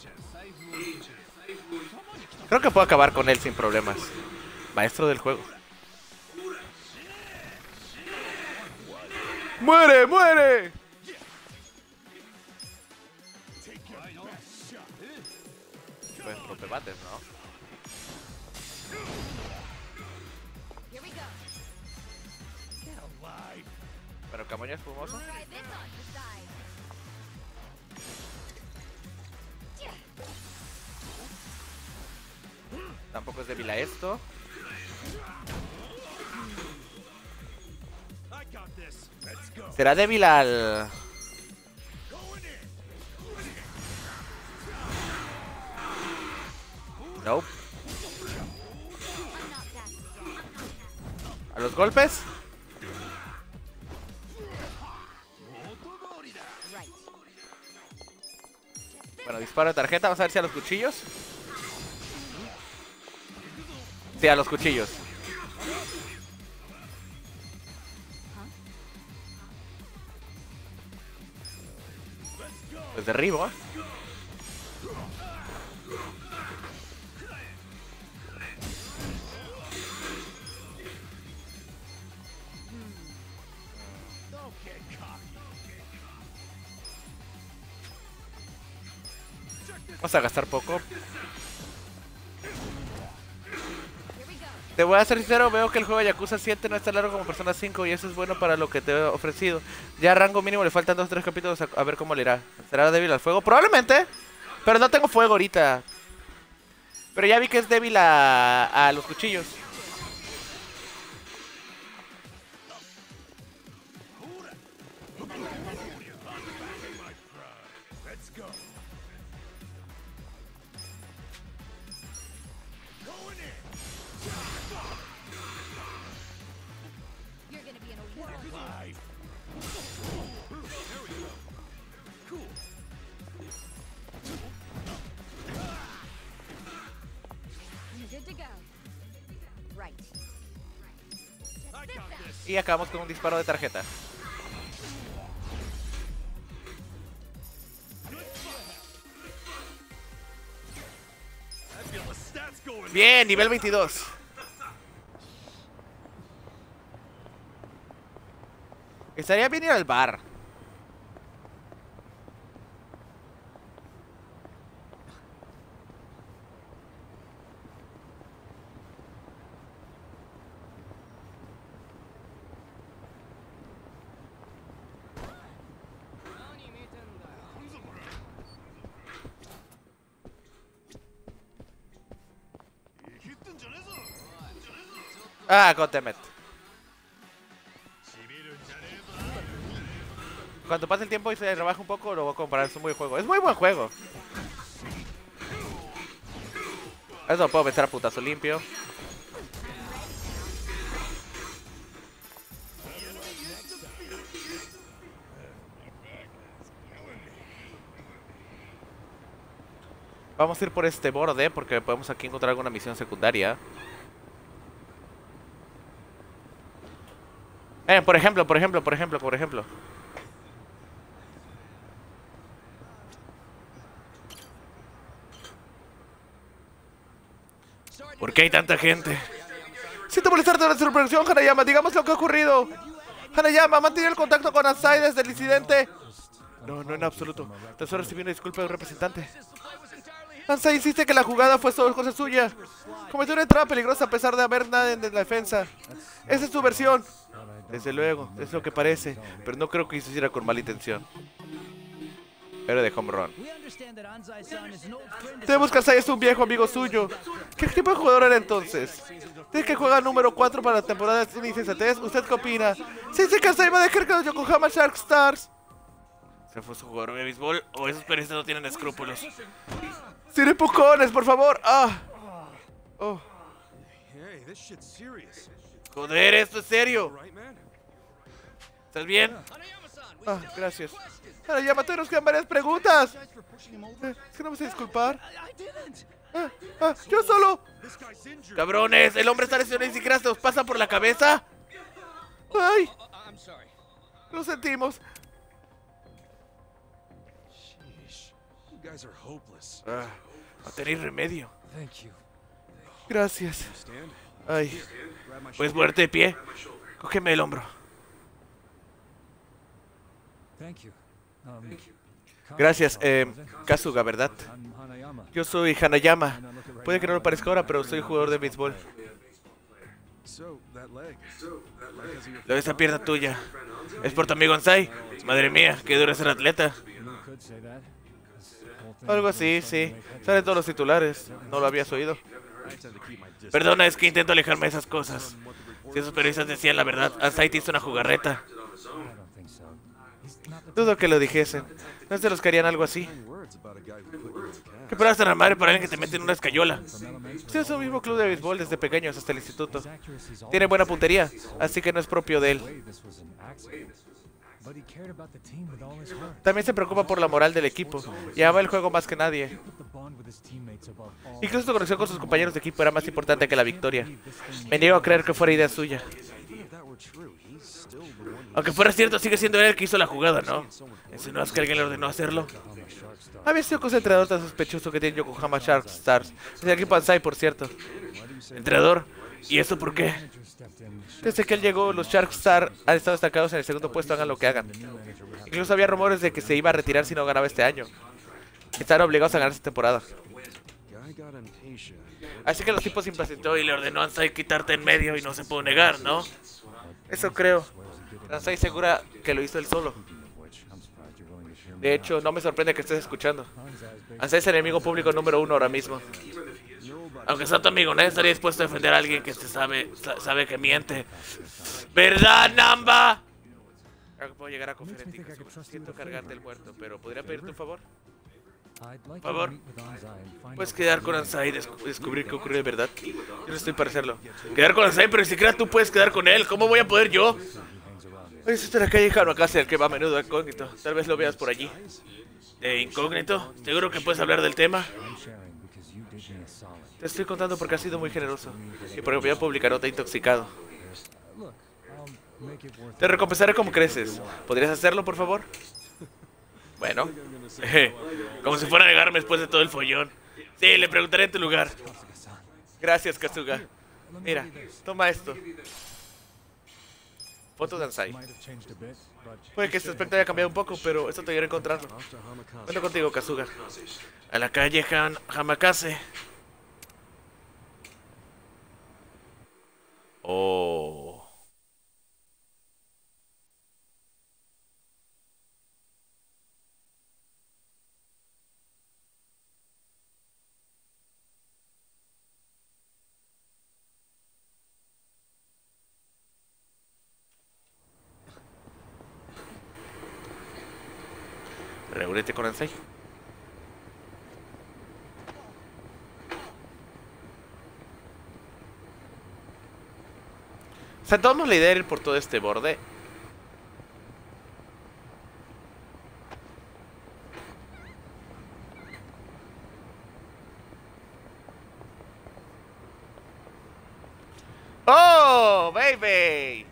Creo que puedo acabar con él sin problemas. Maestro del juego. ¡Muere, muere! Pues rompebates, ¿no? Here we go. Pero Camoña espumoso. Try this on the side. Tampoco es débil a esto. Será débil al... Nope. ¿A los golpes? Bueno, disparo de tarjeta. Vamos a ver si a los cuchillos. Sí, a los cuchillos. Pues derribo, ¿eh? Vamos a gastar poco. Te voy a ser sincero, veo que el juego de Yakuza siete no está largo como Persona cinco y eso es bueno para lo que te he ofrecido. Ya a rango mínimo le faltan dos o tres capítulos a, a ver cómo le irá. ¿Será débil al fuego? Probablemente, pero no tengo fuego ahorita. Pero ya vi que es débil a, a los cuchillos. You're gonna be in a world. You're good to go. Right. Y acabamos con un disparo de tarjeta. Bien, nivel veintidós. Estaría bien ir al bar. Ah, goddammit. Cuando pase el tiempo y se rebaja un poco, lo voy a comprar. Es un buen juego. Es muy buen juego. Eso lo puedo vencer a putazo limpio. Vamos a ir por este borde porque podemos aquí encontrar alguna misión secundaria. Eh, por ejemplo, por ejemplo, por ejemplo, por ejemplo. ¿Por qué hay tanta gente? Siento molestarte durante su producción, Hanayama. Digamos lo que ha ocurrido. Hanayama, mantén el contacto con Ansai desde el incidente. No, no en absoluto. Te solo recibí una disculpa de un representante. Ansai insiste que la jugada fue solo cosa suya. Cometió una entrada peligrosa a pesar de haber nada en la defensa. Esa es tu versión. Desde luego, es lo que parece. Pero no creo que se hiciera con mala intención. Héroe de home run. Tenemos que Ansai es un viejo amigo suyo. ¿Qué tipo de jugador era entonces? ¿Dice que juega número cuatro para la temporada de insensatez? ¿Usted qué opina? ¿Se dice que Ansai va a dejar que los Yokohama Shark Stars? ¿Se fue su jugador de béisbol o esos periodistas no tienen escrúpulos? ¡Sin empujones, por favor! ¡Ah! Oh. Joder, esto es serio. ¿Estás bien? Ah, gracias. Hanayama, todavía nos quedan varias preguntas. Eh, ¿Es que no me sé disculpar? Ah, ah, yo solo. Cabrones, el hombre está lesionado y ni siquiera se nos pasa por la cabeza. Ay. Lo sentimos. guys are hopeless. Ah, no tenéis remedio. Thank you. Gracias. Stand. Ay, Grab my puedes shoulder. ponerte de pie. Cógeme el hombro. Thank you. Um, Gracias, eh, Kasuga, ¿verdad? I'm Hanayama. Yo soy Hanayama. Puede que no lo parezca ahora, pero soy jugador de béisbol. So, that leg. That leg has your Lo de esa pierna tuya. ¿Es por tu amigo Ansai? Madre mía, qué duro ser atleta. You could say that. This whole thing Algo really así, started to sí. make headway. Salen todos los titulares. ¿No lo habías oído? I tend to keep my distance. Perdona, es que intento alejarme de esas cosas. Si esos periodistas decían la verdad, Ansai te hizo una jugarreta. I don't think so. He's not the Dudo que lo dijesen. No es de los que harían algo así. kind words about a guy who put you in the ¿Qué cast. pruebas tan la madre para alguien que te mete en una escayola? From elementary Sí, es un mismo club de béisbol desde pequeños hasta el instituto. his accuracy's Tiene always buena puntería, así que no es propio de él. way this was an accident. But he cared about the team with all his heart. También se preocupa por la moral del equipo y ama el juego más que nadie. Put the bond with his teammates above all. Incluso su conexión con sus compañeros de equipo era más importante que la victoria. Me niego a creer que fuera idea suya. Even if that were true, he's still the one who Aunque fuera cierto, sigue siendo él el que hizo la jugada, ¿no? ¿Insinúas que alguien le ordenó hacerlo? Había sido con entrenador tan sospechoso que tiene Yokohama Shark Stars. Es el equipo Ansai, por cierto. Entrenador. ¿Y eso por qué? stepped in. Desde que él llegó, los Shark Stars han estado destacados en el segundo puesto, hagan lo que hagan. Incluso había rumores de que se iba a retirar si no ganaba este año. Estaban obligados a ganar esta temporada. Guy got impatient. Así que los tipos se impacientó y le ordenó a Ansai quitarte en medio y no se pudo negar, ¿no? Eso creo. Ansai segura que lo hizo él solo. Which I'm surprised you're willing to share me. De hecho, no me sorprende que estés escuchando. Ansai es el enemigo público número uno ahora mismo. Aunque sea tu amigo, nadie estaría dispuesto a defender a alguien que se sabe, sa- sabe que miente. ¿Verdad, Namba? Creo que puedo llegar a confiar en ti, Kazuma. Siento cargarte el muerto, pero ¿podría pedirte un favor? I'd like Por favor. to meet with Anzai and find Puedes out quedar con Ansai y descu- descubrir qué ocurrió de verdad. Yo no estoy para hacerlo. Quedar con Ansai, pero ni siquiera tú puedes quedar con él. ¿Cómo voy a poder yo? Oye, es la calle Hanokase, el que va a menudo a incógnito. Tal vez lo veas por allí. ¿De incógnito? ¿Seguro que puedes hablar del tema? I'm sharing because you did me a solid. Te estoy contando porque has sido muy generoso. Y porque voy a publicar nota intoxicado. Look, I'll make it worth Te recompensaré como creces. ¿Podrías hacerlo, por favor? Bueno. Jeje, como si fuera a negarme después de todo el follón. Sí, le preguntaré en tu lugar. Gracias, Kasuga. Mira, toma esto. Foto de Ansai. Might have changed a bit, but Puede que este aspecto haya cambiado un poco, pero esto te ayudará a encontrarlo. Cuento contigo, Kasuga. A la calle Han Hamakase. Oh. Reúnete con Ansai. O sea, tomamos la idea de ir por todo este borde. ¡Oh, baby!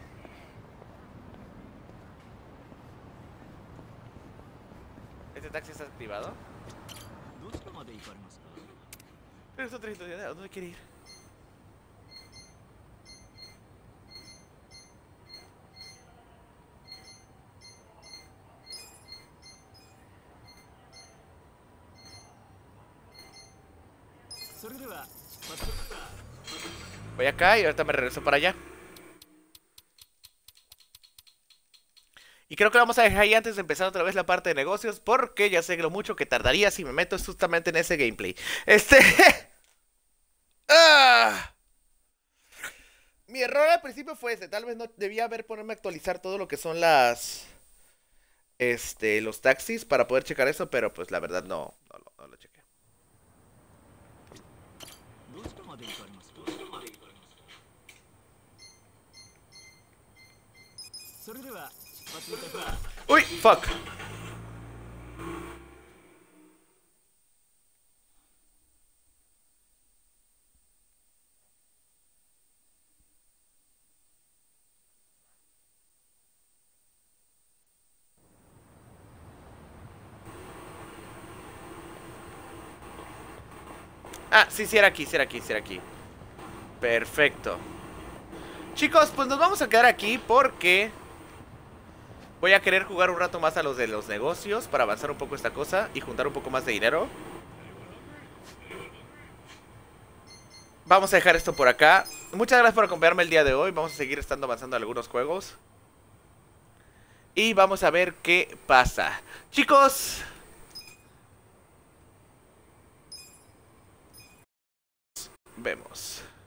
¿Este taxi está activado? Pero es otra historia. ¿A dónde quiere ir? Voy acá y ahorita me regreso para allá. Y creo que lo vamos a dejar ahí antes de empezar otra vez la parte de negocios, porque ya sé lo mucho que tardaría si me meto justamente en ese gameplay. Este... ¡Ah! Mi error al principio fue ese. Tal vez no debía haber ponerme a actualizar todo lo que son las... Este, los taxis para poder checar eso, pero pues la verdad no, no, lo- no lo chequé. Uy, fuck. Ah, sí, sí era aquí, sí era aquí, sí era aquí. Perfecto. Chicos, pues nos vamos a quedar aquí porque voy a querer jugar un rato más a los de los negocios para avanzar un poco esta cosa y juntar un poco más de dinero. Vamos a dejar esto por acá. Muchas gracias por acompañarme el día de hoy. Vamos a seguir estando avanzando en algunos juegos. Y vamos a ver qué pasa. Chicos, vemos.